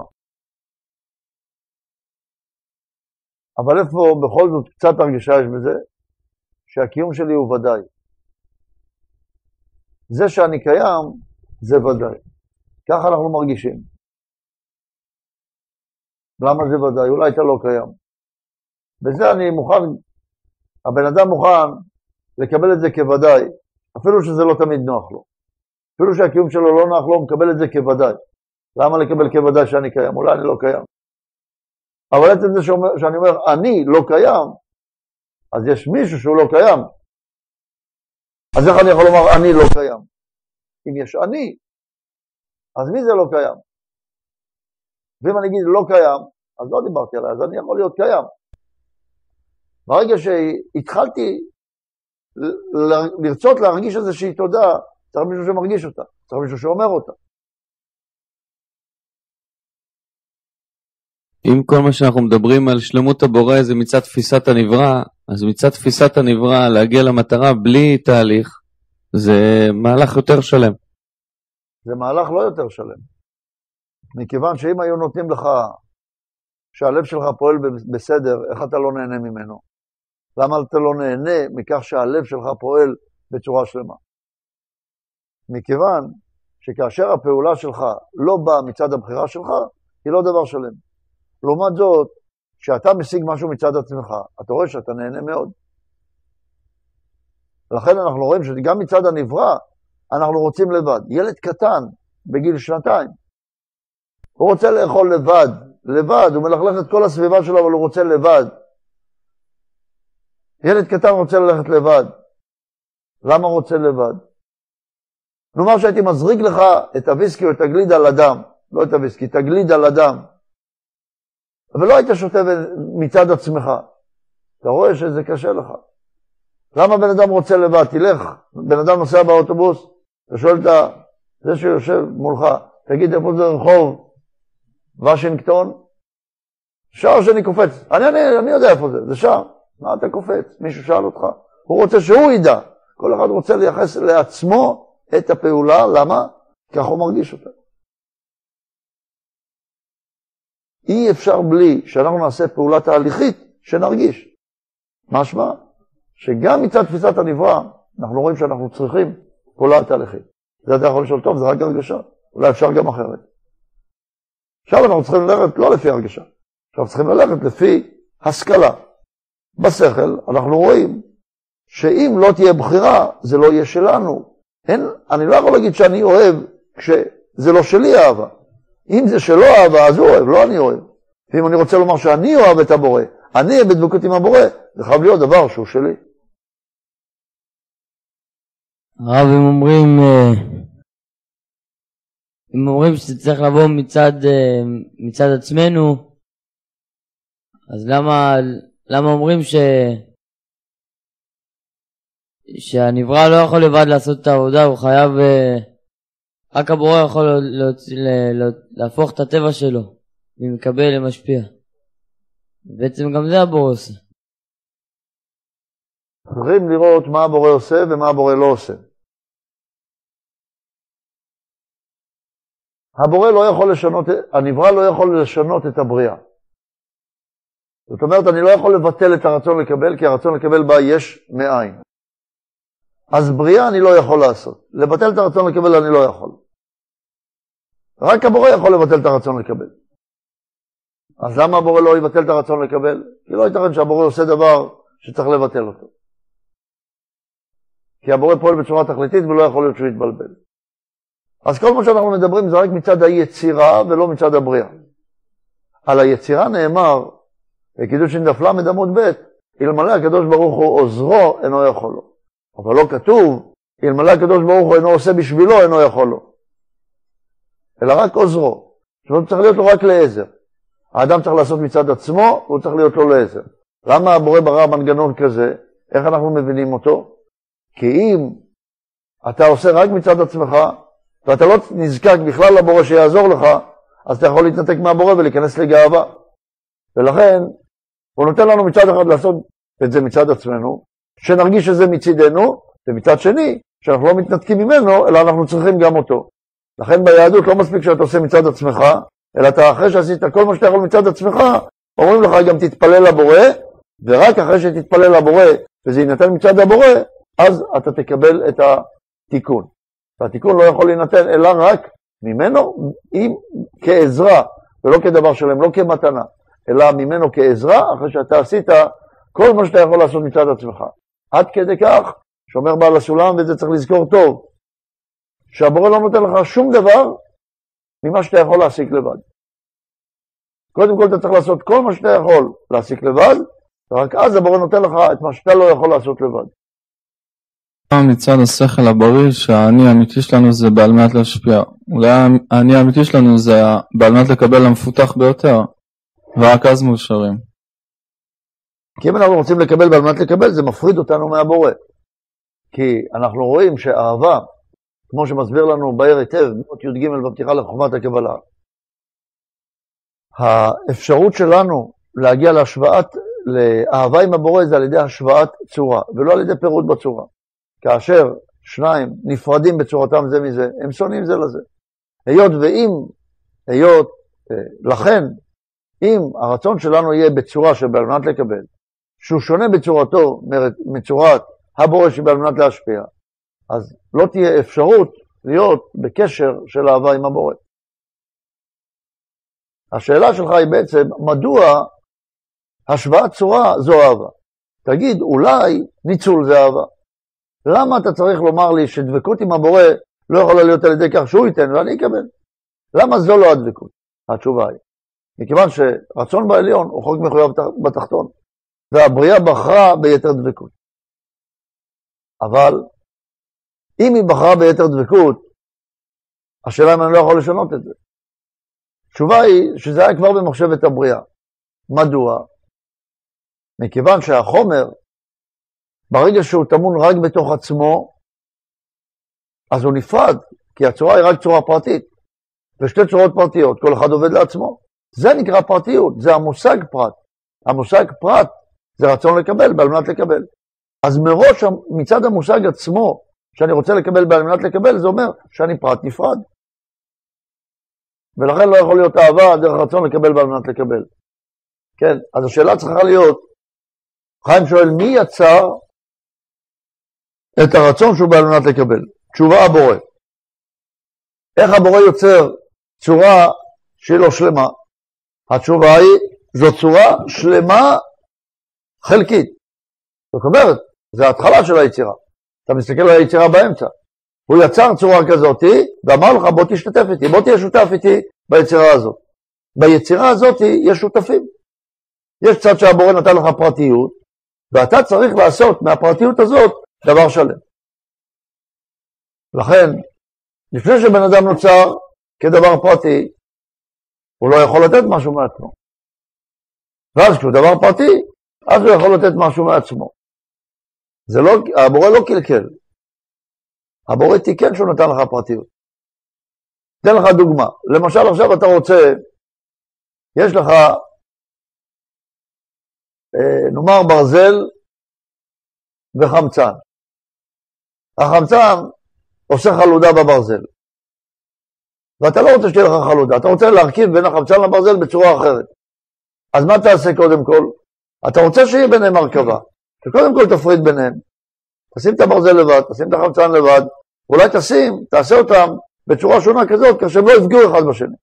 אבל איפה בכל זאת קצת הרגשה יש בזה? שהקיום שלי הוא ודאי. זה שאני קיים זה ודאי. ככה אנחנו מרגישים. למה זה ודאי? אולי אתה לא קיים. בזה אני מוכן, הבן אדם מוכן לקבל את זה כוודאי, אפילו שזה לא תמיד נוח לו. אפילו שהקיום שלו לא נוח לו, הוא מקבל את זה כוודאי. למה לקבל כוודאי שאני קיים? אולי אני לא קיים. אבל עצם זה שאני אומר, אני לא קיים, אז יש מישהו שהוא לא קיים. אז איך אני יכול לומר, אני לא קיים? אם יש אני, אז מי זה לא קיים? ואם אני אגיד לא קיים, אז לא דיברתי עליי, אז אני יכול להיות קיים. ברגע שהתחלתי לרצות להרגיש איזושהי תודה, צריך מישהו שמרגיש אותה, צריך מישהו שאומר אותה. אם כל מה שאנחנו מדברים על שלמות הבורא זה מצד תפיסת הנברא, אז מצד תפיסת הנברא להגיע למטרה בלי תהליך, זה מהלך יותר שלם. זה מהלך לא יותר שלם. מכיוון שאם היו נותנים לך שהלב שלך פועל בסדר, איך אתה לא נהנה ממנו? למה אתה לא נהנה מכך שהלב שלך פועל בצורה שלמה? מכיוון שכאשר הפעולה שלך לא באה מצד הבחירה שלך, היא לא דבר שלם. לעומת זאת, כשאתה משיג משהו מצד עצמך, אתה רואה שאתה נהנה מאוד. ולכן אנחנו רואים שגם מצד הנברא, אנחנו רוצים לבד. ילד קטן, בגיל 2, הוא רוצה לאכול לבד, הוא מלכלך את כל הסביבה שלו, אבל הוא רוצה לבד. ילד קטן רוצה ללכת לבד. למה הוא רוצה לבד? נאמר שהייתי מזריק לך את הוויסקי או את הגליד על הדם, לא את הוויסקי, את הגליד על הדם. אבל לא היית שותה מצד עצמך. אתה רואה שזה קשה לך. למה בן אדם רוצה לבד? תלך, בן אדם נוסע באוטובוס, אתה שואל את זה שיושב מולך, תגיד איפה זה רחוב וושינגטון? שער שאני קופץ. אני יודע איפה זה, זה שער. מה אתה קופץ? מישהו שאל אותך. הוא רוצה שהוא ידע. כל אחד רוצה לייחס לעצמו את הפעולה. למה? כך הוא מרגיש אותה. אי אפשר בלי שאנחנו נעשה פעולה תהליכית שנרגיש. משמע שגם מצד תפיסת הנברא אנחנו רואים שאנחנו צריכים פעולה תהליכית. זה אתה יכול לשאול, טוב, זה רק הרגשה. אולי אפשר גם אחרת. עכשיו אנחנו צריכים ללכת לא לפי הרגשה. עכשיו צריכים ללכת לפי השכלה. בשכל אנחנו רואים שאם לא תהיה בחירה זה לא יהיה שלנו. אני לא יכול להגיד שאני אוהב כשזה לא שלי אהבה. אם זה שלא אהבה, אז הוא אוהב, לא אני אוהב. ואם אני רוצה לומר שאני אוהב את הבורא, אני אהיה בדבקות עם הבורא, זה חייב להיות דבר שהוא שלי. הרב, אם אומרים שזה צריך לבוא מצד עצמנו, אז למה אומרים שהנברא לא יכול לבד לעשות את העבודה, הוא חייב... רק הבורא יכול להפוך את הטבע שלו, ומקבל למשפיע. בעצם גם זה הבורא עושה. צריכים לראות מה הבורא עושה ומה הבורא לא עושה. הנברא לא יכול לשנות את הבריאה. זאת אומרת, אני לא יכול לבטל את הרצון לקבל, כי הרצון לקבל בה יש מאין. אז בריאה אני לא יכול לעשות. לבטל את הרצון לקבל אני לא יכול. רק הבורא יכול לבטל את הרצון לקבל. אז למה הבורא לא יבטל את הרצון לקבל? כי לא ייתכן שהבורא עושה דבר שצריך לבטל אותו. כי הבורא פועל בצורה תכליתית ולא יכול להיות שהוא יתבלבל. אז כל מה שאנחנו מדברים זה רק מצד היצירה ולא מצד הבריאה. על היצירה נאמר, בקידושין דף ל עמוד ב', אלמלא הקדוש ברוך הוא עוזרו אינו יכול לו. אבל לא כתוב, אלמלא הקדוש ברוך הוא אינו עושה בשבילו, אינו יכול לו. אלא רק עוזרו. זאת אומרת, צריך להיות לו רק לעזר. האדם צריך לעשות מצד עצמו, והוא צריך להיות לו לעזר. למה הבורא ברא מנגנון כזה? איך אנחנו מבינים אותו? כי אם אתה עושה רק מצד עצמך, ואתה לא נזקק בכלל לבורא שיעזור לך, אז אתה יכול להתנתק מהבורא ולהיכנס לגאווה. ולכן, הוא נותן לנו מצד אחד לעשות את זה מצד עצמנו, שנרגיש שזה מצידנו, ומצד שני, שאנחנו לא מתנתקים ממנו, אלא אנחנו צריכים גם אותו. לכן ביהדות לא מספיק שאתה עושה מצד עצמך, אלא אתה אחרי שעשית כל מה שאתה יכול מצד עצמך, אומרים לך גם תתפלל לבורא, ורק אחרי שתתפלל לבורא, וזה יינתן מצד הבורא, אז אתה תקבל את התיקון. והתיקון לא יכול להינתן אלא רק ממנו, כעזרה, ולא כדבר שלם, לא כמתנה, אלא ממנו כעזרה, אחרי שאתה עשית כל מה שאתה יכול לעשות מצד עצמך. עד כדי כך, שאומר בעל הסולם, וזה צריך לזכור טוב, שהבורא לא נותן לך שום דבר ממה שאתה יכול להסיק לבד. קודם כל אתה צריך לעשות כל מה שאתה יכול להסיק לבד, ורק אז הבורא נותן לך את מה שאתה לא יכול לעשות לבד. מצד השכל הבריא שהאני האמיתי שלנו זה בעל מנת להשפיע. אולי האני האמיתי שלנו זה בעל מנת לקבל המפותח ביותר, ורק אז מאושרים. כי אם אנחנו רוצים לקבל בעל מנת לקבל, זה מפריד אותנו מהבורא. כי אנחנו רואים שאהבה, כמו שמסביר לנו באר היטב, מות י"ג בפתיחה לחוכמת הקבלה, האפשרות שלנו להגיע לאהבה עם הבורא זה על ידי השוואת צורה, ולא על ידי פירוד בצורה. כאשר שניים נפרדים בצורתם זה מזה, הם שונאים זה לזה. לכן, אם הרצון שלנו יהיה בצורה שבעל מנת לקבל, שהוא שונה בצורתו מצורת הבורא שבעל מנת להשפיע, אז לא תהיה אפשרות להיות בקשר של אהבה עם הבורא. השאלה שלך היא בעצם, מדוע השוואת צורה זו אהבה? תגיד, אולי ניצול זה אהבה. למה אתה צריך לומר לי שדבקות עם הבורא לא יכולה להיות על ידי כך שהוא ייתן ואני אקבל? למה זו לא הדבקות? התשובה היא, מכיוון שרצון בעליון הוא חוק מחויב בתחתון, והבריאה בחרה ביתר דבקות. אבל אם היא בחרה ביתר דבקות, השאלה אם אני לא יכול לשנות את זה. התשובה היא שזה היה כבר במחשבת הבריאה. מדוע? מכיוון שהחומר, ברגע שהוא טמון רק בתוך עצמו, אז הוא נפרד, כי הצורה היא רק צורה פרטית, ושתי צורות פרטיות, כל אחד עובד לעצמו. זה נקרא פרטיות, זה המושג פרט. המושג פרט זה רצון לקבל, בעל מנת לקבל. אז מראש מצד המושג עצמו, שאני רוצה לקבל בעל מנת לקבל, זה אומר שאני פרט נפרד. ולכן לא יכול להיות אהבה דרך רצון לקבל בעל מנת לקבל. כן, אז השאלה צריכה להיות, חיים שואל, מי יצר את הרצון שהוא בעל מנת לקבל? תשובה הבורא. איך הבורא יוצר צורה שהיא לא שלמה? התשובה היא, זו צורה שלמה חלקית. זאת אומרת, זה ההתחלה של היצירה. אתה מסתכל על היצירה באמצע. הוא יצר צורה כזאת, ואמר לך, בוא תשתתף איתי, בוא תהיה שותף איתי ביצירה הזאת. ביצירה הזאת יש שותפים. יש צד שהבורא נתן לך פרטיות, ואתה צריך לעשות מהפרטיות הזאת דבר שלם. לכן, לפני שבן אדם נוצר כדבר פרטי, הוא לא יכול לתת משהו מעצמו. ואז כשהוא דבר פרטי, אז הוא יכול לתת משהו מעצמו. הבורא לא קלקל. הבורא תיקן שהוא נתן לך פרטיות. אתן לך דוגמה. למשל עכשיו אתה רוצה, יש לך, נאמר ברזל וחמצן. החמצן עושה חלודה בברזל. ואתה לא רוצה שתהיה לך חלודה, אתה רוצה להרכיב בין החמצן לברזל בצורה אחרת. אז מה תעשה קודם כל? אתה רוצה שיהיה ביניהם הרכבה. שקודם כל תפריד ביניהם. תשים את הברזל לבד, תשים את החמצן לבד, אולי תעשה אותם בצורה שונה כזאת, כך שהם לא יפגעו אחד בשני.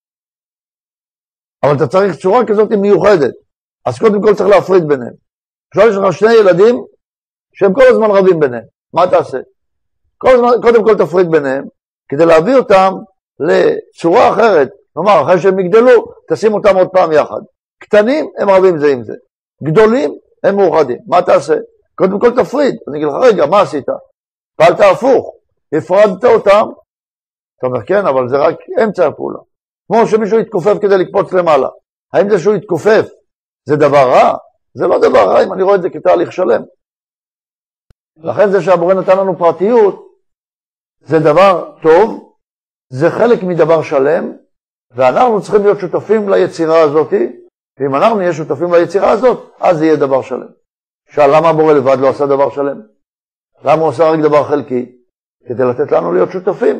אבל אתה צריך צורה כזאת מיוחדת. אז קודם כל צריך להפריד ביניהם. עכשיו יש לך שני ילדים שהם כל הזמן רבים ביניהם. מה תעשה? קודם כל תפריד ביניהם, כדי להביא אותם לצורה אחרת. כלומר, אחרי שהם יגדלו, תשים אותם עוד פעם יחד. קטנים הם רבים זה עם זה. גדולים הם מאוחדים. מה תעשה? קודם כל תפריד. אני אגיד לך, רגע, מה עשית? פעלת הפוך, הפרדת אותם. אתה אומר, כן, אבל זה רק אמצע הפעולה. כמו שמישהו יתכופף כדי לקפוץ למעלה. האם זה שהוא יתכופף זה דבר רע? זה לא דבר רע אם אני רואה את זה כתהליך שלם. לכן זה שהבורא נתן לנו פרטיות, זה דבר טוב, זה חלק מדבר שלם, ואנחנו צריכים להיות שותפים ליצירה הזאת, ואם אנחנו נהיה שותפים ליצירה הזאת, אז זה יהיה דבר שלם. שאל, למה הבורא לבד לא עשה דבר שלם? למה הוא עשה רק דבר חלקי? כדי לתת לנו להיות שותפים.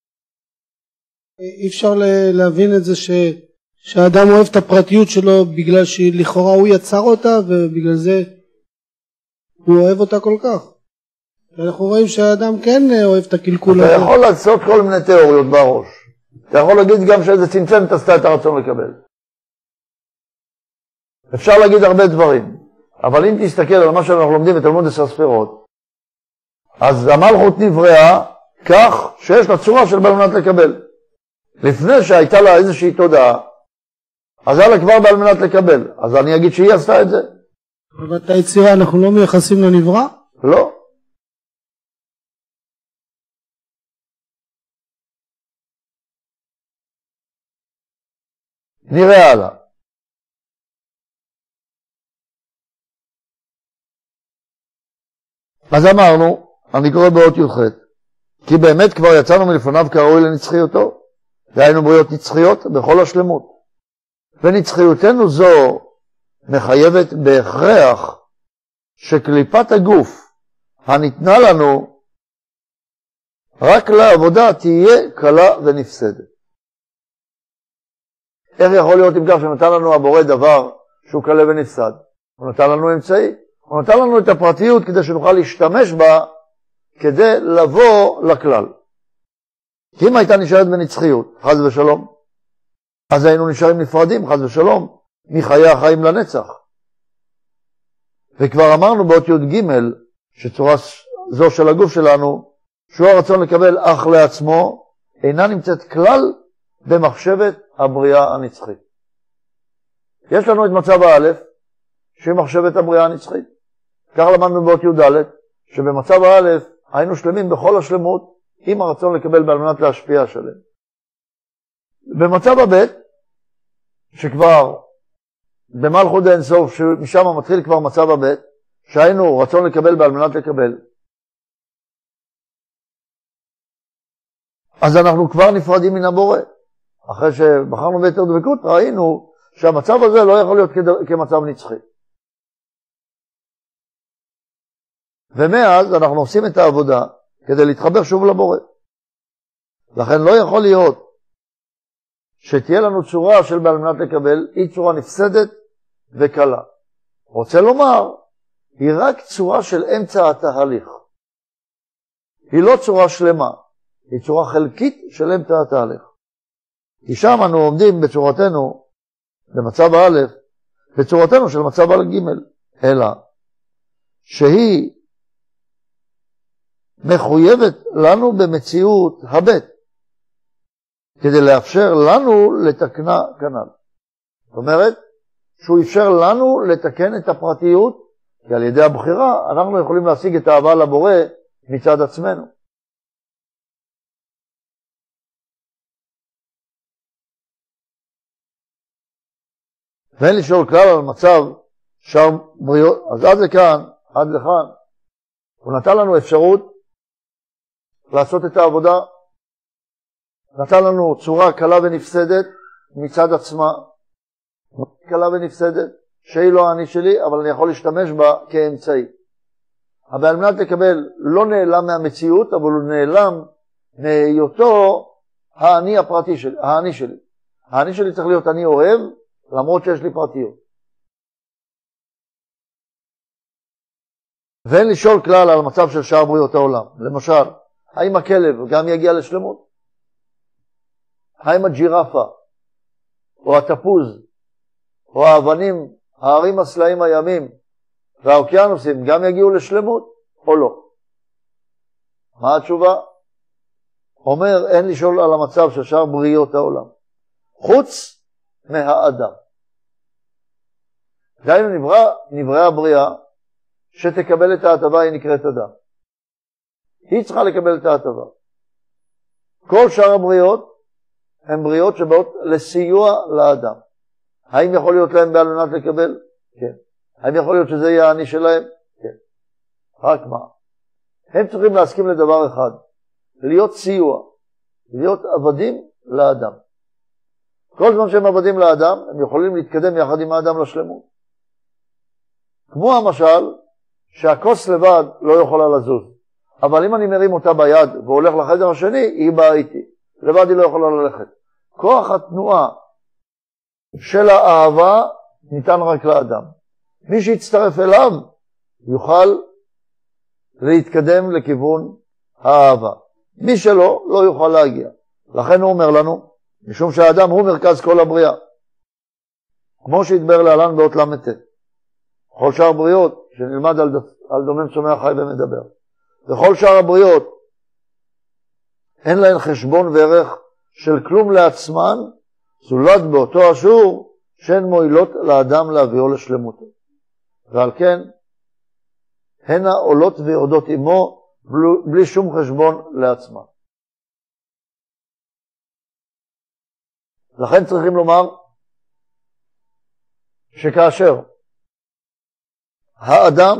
אי אפשר להבין את זה שהאדם אוהב את הפרטיות שלו בגלל שלכאורה הוא יצר אותה, ובגלל זה הוא אוהב אותה כל כך. ואנחנו רואים שהאדם כן אוהב את הקלקול הזה. אתה יכול לעשות כל מיני תיאוריות בראש. אתה יכול להגיד גם שאיזה צמצמת עשתה את הרצון לקבל. אפשר להגיד הרבה דברים. אבל אם תסתכל על מה שאנחנו לומדים בתלמוד 10 ספירות, אז המלכות נבראה כך שיש לה צורה של בעל מנת לקבל. לפני שהייתה לה איזושהי תודעה, אז היה לה כבר בעל מנת לקבל. אז אני אגיד שהיא עשתה את זה. אבל את היצירה אנחנו לא מייחסים לנברא? לא. נראה הלאה. אז אמרנו, אני קורא באות י"ח, כי באמת כבר יצאנו מלפניו כראוי לנצחיותו, והיינו בריות נצחיות בכל השלמות. ונצחיותנו זו מחייבת בהכרח שקליפת הגוף הניתנה לנו רק לעבודה תהיה קלה ונפסדת. איך יכול להיות אם כך שנתן לנו הבורא דבר שהוא קלה ונפסד? הוא נתן לנו אמצעי, הוא נתן לנו את הפרטיות כדי שנוכל להשתמש בה כדי לבוא לכלל. כי אם הייתה נשארת בנצחיות, חס ושלום, אז היינו נשארים נפרדים, חס ושלום, מחיי החיים לנצח. וכבר אמרנו באות י"ג שצורה זו של הגוף שלנו, שהוא הרצון לקבל אך לעצמו, אינה נמצאת כלל במחשבת הבריאה הנצחית. יש לנו את מצב האלף, שהיא מחשבת הבריאה הנצחית. כך למדנו באות י"ד, שבמצב האלף היינו שלמים בכל השלמות, עם הרצון לקבל בעל מנת להשפיע שלם. במצב הבית, שכבר במלכות אין סוף, שמשם מתחיל כבר מצב הבית, שהיינו רצון לקבל בעל מנת לקבל, אז אנחנו כבר נפרדים מן הבורא. אחרי שבחרנו ביתר דבקות, ראינו שהמצב הזה לא יכול להיות כמצב נצחי. ומאז אנחנו עושים את העבודה כדי להתחבר שוב לבורא. לכן לא יכול להיות שתהיה לנו צורה של בעל מנת לקבל, היא צורה נפסדת וקלה. רוצה לומר, היא רק צורה של אמצע התהליך. היא לא צורה שלמה, היא צורה חלקית של אמצע התהליך. כי שם אנו עומדים בצורתנו, במצב א', בצורתנו של מצב א' ג', אלא שהיא מחויבת לנו במציאות הבית, כדי לאפשר לנו לתקנה כנ"ל. זאת אומרת, שהוא אפשר לנו לתקן את הפרטיות, כי על ידי הבחירה אנחנו יכולים להשיג את האהבה לבורא מצד עצמנו. ואין לשאול כלל על מצב שאר בריאות, אז עד לכאן, עד לכאן, הוא נתן לנו אפשרות לעשות את העבודה, נתן לנו צורה קלה ונפסדת מצד עצמה, קלה ונפסדת, שהיא לא האני שלי, אבל אני יכול להשתמש בה כאמצעי. אבל על מנת לקבל לא נעלם מהמציאות, אבל הוא נעלם מהיותו האני הפרטי שלי, האני שלי. האני שלי צריך להיות אני אוהב, למרות שיש לי פרטיות. ואין לשאול כלל על המצב של שאר בריאות העולם. למשל, האם הכלב גם יגיע לשלמות? האם הג'ירפה, או התפוז, או האבנים, הערים הסלעים הימים, והאוקיינוסים גם יגיעו לשלמות, או לא? מה התשובה? אומר, אין לשאול על המצב של שאר בריאות העולם. חוץ מהאדם. דהיינו נבראה הבריאה, שתקבל את ההטבה היא נקראת אדם. היא צריכה לקבל את ההטבה. כל שאר הבריאות הן בריאות שבאות לסיוע לאדם. האם יכול להיות להם בעל מנת לקבל? כן. האם יכול להיות שזה יהיה העני שלהם? כן. רק מה? הם צריכים להסכים לדבר אחד, להיות סיוע, להיות עבדים לאדם. כל זמן שהם עבדים לאדם, הם יכולים להתקדם יחד עם האדם לשלמות. כמו המשל, שהכוס לבד לא יכולה לזוז. אבל אם אני מרים אותה ביד והולך לחדר השני, היא באה איתי. לבד היא לא יכולה ללכת. כוח התנועה של האהבה ניתן רק לאדם. מי שיצטרף אליו יוכל להתקדם לכיוון האהבה. מי שלא, לא יוכל להגיע. לכן הוא אומר לנו, משום שהאדם הוא מרכז כל הבריאה. כמו שהתבר להלן באות למ"ט. כל שאר הבריאות שנלמד על דומם צומח חי ומדבר. וכל שאר הבריאות אין להן חשבון וערך של כלום לעצמן, זולת באותו השיעור שהן מועילות לאדם להביאו לשלמותו. ועל כן הן העולות ויורדות עמו בלי שום חשבון לעצמן. לכן צריכים לומר שכאשר האדם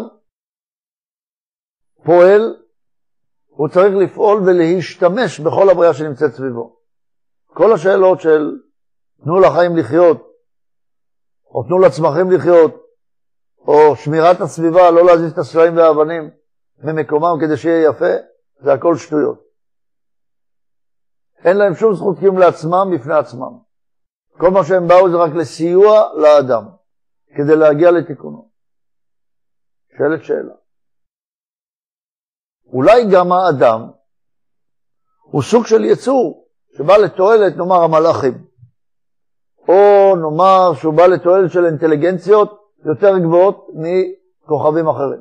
פועל, הוא צריך לפעול ולהשתמש בכל הבריאה שנמצאת סביבו. כל השאלות של תנו לחיים לחיות, או תנו לצמחים לחיות, או שמירת הסביבה, לא להזיז את הסלעים והאבנים ממקומם כדי שיהיה יפה, זה הכל שטויות. אין להם שום זכות קיום לעצמם בפני עצמם. כל מה שהם באו זה רק לסיוע לאדם, כדי להגיע לתיקונו. שאלת שאלה. אולי גם האדם הוא סוג של יצור שבא לתועלת, נאמר, המלאכים. או נאמר שהוא בא לתועלת של אינטליגנציות יותר גבוהות מכוכבים אחרים.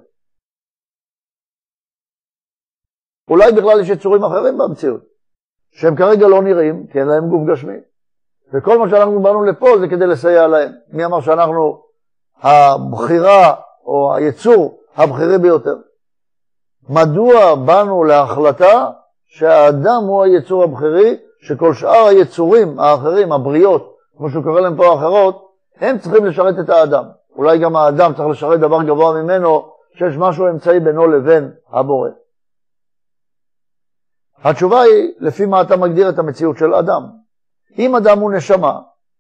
אולי בכלל יש יצורים אחרים במציאות, שהם כרגע לא נראים, כי אין להם גוף גשמי. וכל מה שאנחנו באנו לפה זה כדי לסייע להם. מי אמר שאנחנו הבחירה או היצור הבחירי ביותר? מדוע באנו להחלטה שהאדם הוא היצור הבחירי, שכל שאר היצורים האחרים, הבריות, כמו שהוא קורא להם פה האחרות, הם צריכים לשרת את האדם. אולי גם האדם צריך לשרת דבר גבוה ממנו, שיש משהו אמצעי בינו לבין הבורא. התשובה היא, לפי מה אתה מגדיר את המציאות של אדם. אם אדם הוא נשמה,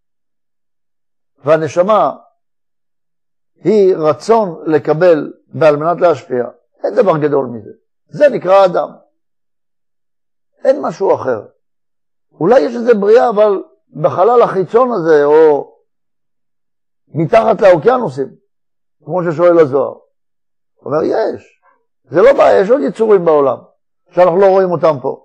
והנשמה היא רצון לקבל ועל מנת להשפיע, אין דבר גדול מזה. זה נקרא אדם. אין משהו אחר. אולי יש איזה בריאה, אבל בחלל החיצון הזה, או מתחת לאוקיינוסים, כמו ששואל הזוהר. הוא אומר, יש. זה לא בעיה, יש עוד יצורים בעולם, שאנחנו לא רואים אותם פה.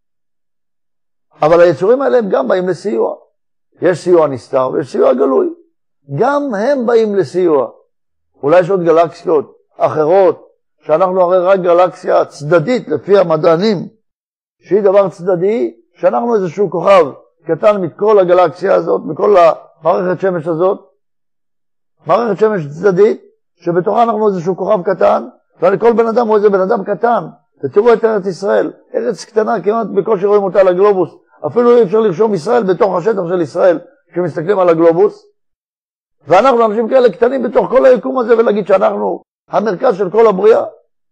אבל היצורים האלה הם גם באים לסיוע. יש סיוע נסתר ויש סיוע גלוי. גם הם באים לסיוע. אולי יש עוד גלקסיות אחרות, שאנחנו הרי רק גלקסיה צדדית לפי המדענים, שהיא דבר צדדי, שאנחנו איזשהו כוכב קטן מכל הגלקסיה הזאת, מכל המערכת שמש הזאת, מערכת שמש צדדית, שבתוכה אנחנו איזשהו כוכב קטן, וכל בן אדם הוא איזה בן אדם קטן. ותראו את ארץ ישראל, ארץ קטנה, כמעט בקושי רואים אותה על הגלובוס, אפילו אי אפשר לרשום ישראל בתוך השטח של ישראל, כשמסתכלים על הגלובוס, ואנחנו אנשים כאלה קטנים בתוך כל היקום הזה, ולהגיד שאנחנו המרכז של כל הבריאה.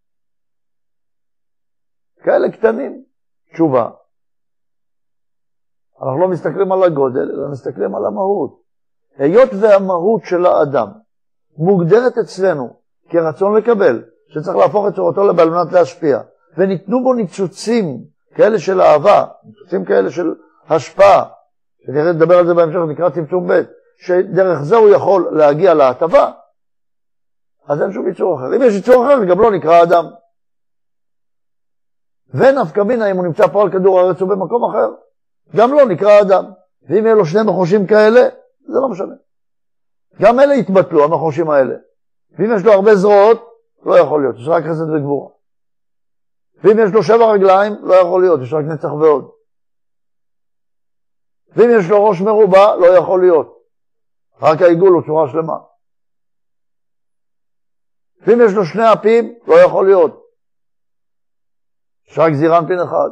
כאלה קטנים. תשובה. אנחנו לא מסתכלים על הגודל, אלא מסתכלים על המהות. היות והמהות של האדם מוגדרת אצלנו כרצון לקבל, שצריך להפוך את צורתו לבעל מנת להשפיע, וניתנו בו ניצוצים כאלה של אהבה, ניצוצים כאלה של השפעה, שנדבר על זה בהמשך, נקרא צמצום ב', שדרך זה הוא יכול להגיע להטבה, אז אין שום יצור אחר. אם יש יצור אחר, גם לא נקרא אדם. ונפקא מינה אם הוא נמצא פה על כדור הארץ או במקום אחר, גם לא נקרא אדם. ואם יהיה לו שני מחושים כאלה, זה לא משנה. גם אלה יתבטלו, המחושים האלה. ואם יש לו הרבה זרועות, לא יכול להיות, יש רק חסד וגבורה. ואם יש לו 7 רגליים, לא יכול להיות, יש רק נצח ועוד. ואם יש לו ראש מרובע, לא יכול להיות. רק העיגול הוא צורה שלמה. ואם יש לו שני אפים, לא יכול להיות. יש רק זירן פין אחד.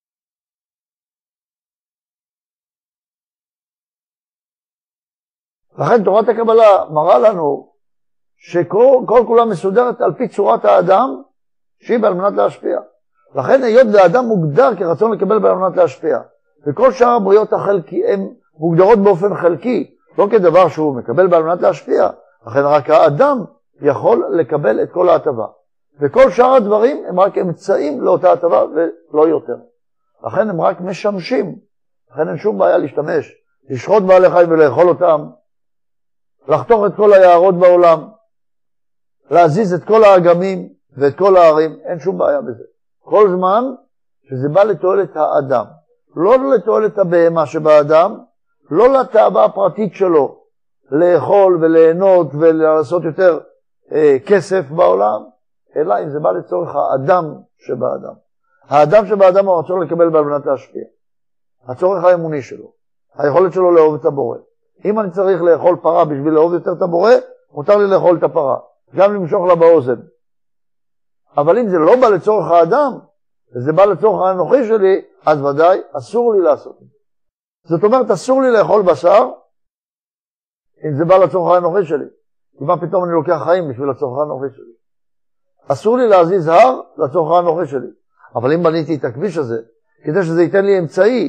לכן תורת הקבלה מראה לנו שכל כולה מסודרת על פי צורת האדם שהיא על מנת להשפיע. לכן היות והאדם מוגדר כרצון לקבל על מנת להשפיע, וכל שאר הבריות החלקי הן מוגדרות באופן חלקי, לא כדבר שהוא מקבל על מנת להשפיע, לכן רק האדם יכול לקבל את כל ההטבה. וכל שאר הדברים הם רק אמצעים לאותה הטבה ולא יותר. לכן הם רק משמשים. לכן אין שום בעיה להשתמש, לשחוט בעלי חיים ולאכול אותם, לחתוך את כל היערות בעולם, להזיז את כל האגמים ואת כל הערים, אין שום בעיה בזה. כל זמן שזה בא לתועלת האדם, לא לתועלת הבהמה שבאדם, לא לתאווה הפרטית שלו, לאכול וליהנות ולעשות יותר כסף בעולם, אלא אם זה בא לצורך האדם שבאדם. האדם שבאדם הוא הרצון לקבל על מנת להשפיע. הצורך האמוני שלו, היכולת שלו לאהוב את הבורא. אם אני צריך לאכול פרה בשביל לאהוב יותר את הבורא, מותר לי לאכול את הפרה, גם למשוך לה באוזן. אבל אם זה לא בא לצורך האדם, וזה בא לצורך האנוכי שלי, אז ודאי אסור לי לעשות את זה. זאת אומרת, אסור לי לאכול בשר, אם זה בא לצורך האנוכי שלי. כי מה פתאום אני לוקח חיים בשביל לצורך האנוכי שלי. אסור לי להזיז הר לצורך האנוכי שלי. אבל אם בניתי את הכביש הזה, כדי שזה ייתן לי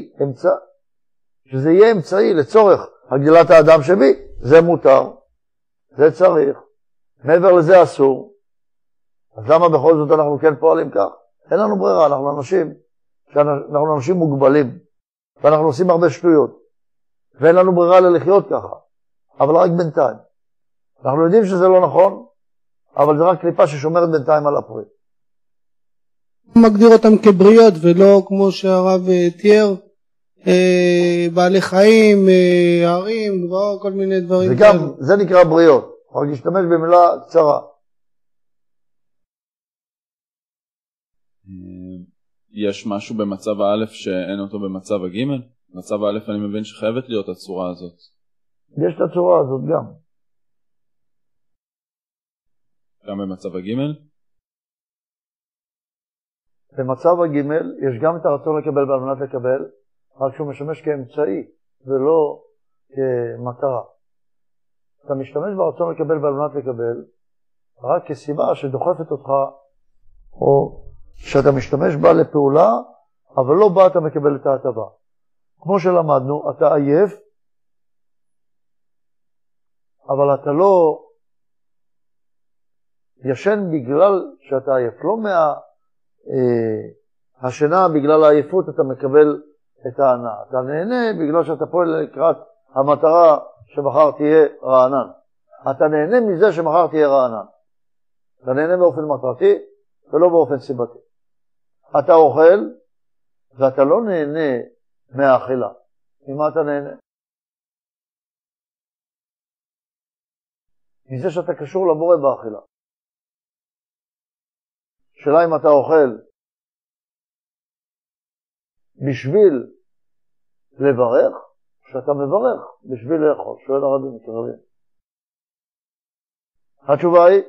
שזה יהיה אמצעי לצורך הגדלת האדם שבי, זה מותר, זה צריך, מעבר לזה אסור. אז למה בכל זאת אנחנו כן פועלים כך? אין לנו ברירה, אנחנו אנשים מוגבלים, ואנחנו עושים הרבה שטויות, ואין לנו ברירה ללחיות ככה, אבל רק בינתיים. אנחנו יודעים שזה לא נכון, אבל זה רק קליפה ששומרת בינתיים על הפרי. מגדיר אותם כבריות, ולא כמו שהרב תיאר, בעלי חיים, ערים, כל מיני דברים. זה נקרא בריות, רק להשתמש במילה קצרה. יש משהו במצב א' שאין אותו במצב הג'? במצב א' אני מבין שחייבת להיות הצורה הזאת. יש את הצורה הזאת גם. גם במצב הג'? במצב הג' יש גם את הרצון לקבל ועל מנת לקבל, רק שהוא משמש כאמצעי ולא כמטרה. אתה משתמש ברצון לקבל ועל מנת לקבל רק כסיבה שדוחפת אותך, או שאתה משתמש בה לפעולה, אבל לא בה אתה מקבל את ההטבה. כמו שלמדנו, אתה עייף, אבל אתה לא ישן בגלל שאתה עייף. לא השינה בגלל העייפות אתה מקבל את ההנאה. אתה נהנה בגלל שאתה פועל לקראת המטרה שמחר תהיה רענן. אתה נהנה מזה שמחר תהיה רענן. אתה נהנה באופן מטרתי ולא באופן סיבתי. אתה אוכל ואתה לא נהנה מהאכילה. ממה אתה נהנה? מזה שאתה קשור לבורא באכילה. שאלה אם אתה אוכל בשביל לברך, שאתה מברך בשביל לאכול. שואל הרבי מקרבים. התשובה היא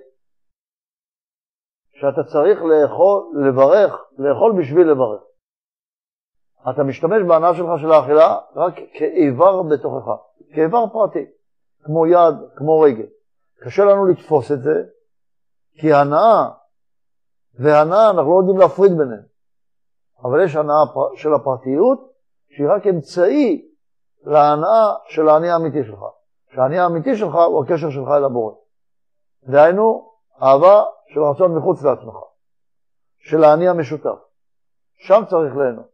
שאתה צריך לאכול בשביל לברך. אתה משתמש בהנאה שלך של האכילה רק כאיבר בתוכך, כאיבר פרטי, כמו יד, כמו רגל. קשה לנו לתפוס את זה, כי הנאה והנאה אנחנו לא יודעים להפריד ביניהם. אבל יש הנאה של הפרטיות שהיא רק אמצעי להנאה של העני האמיתי שלך. שהעני האמיתי שלך הוא הקשר שלך אל הבורא. דהיינו, אהבה של רצון מחוץ לעצמך, של העני המשותף. שם צריך ליהנות.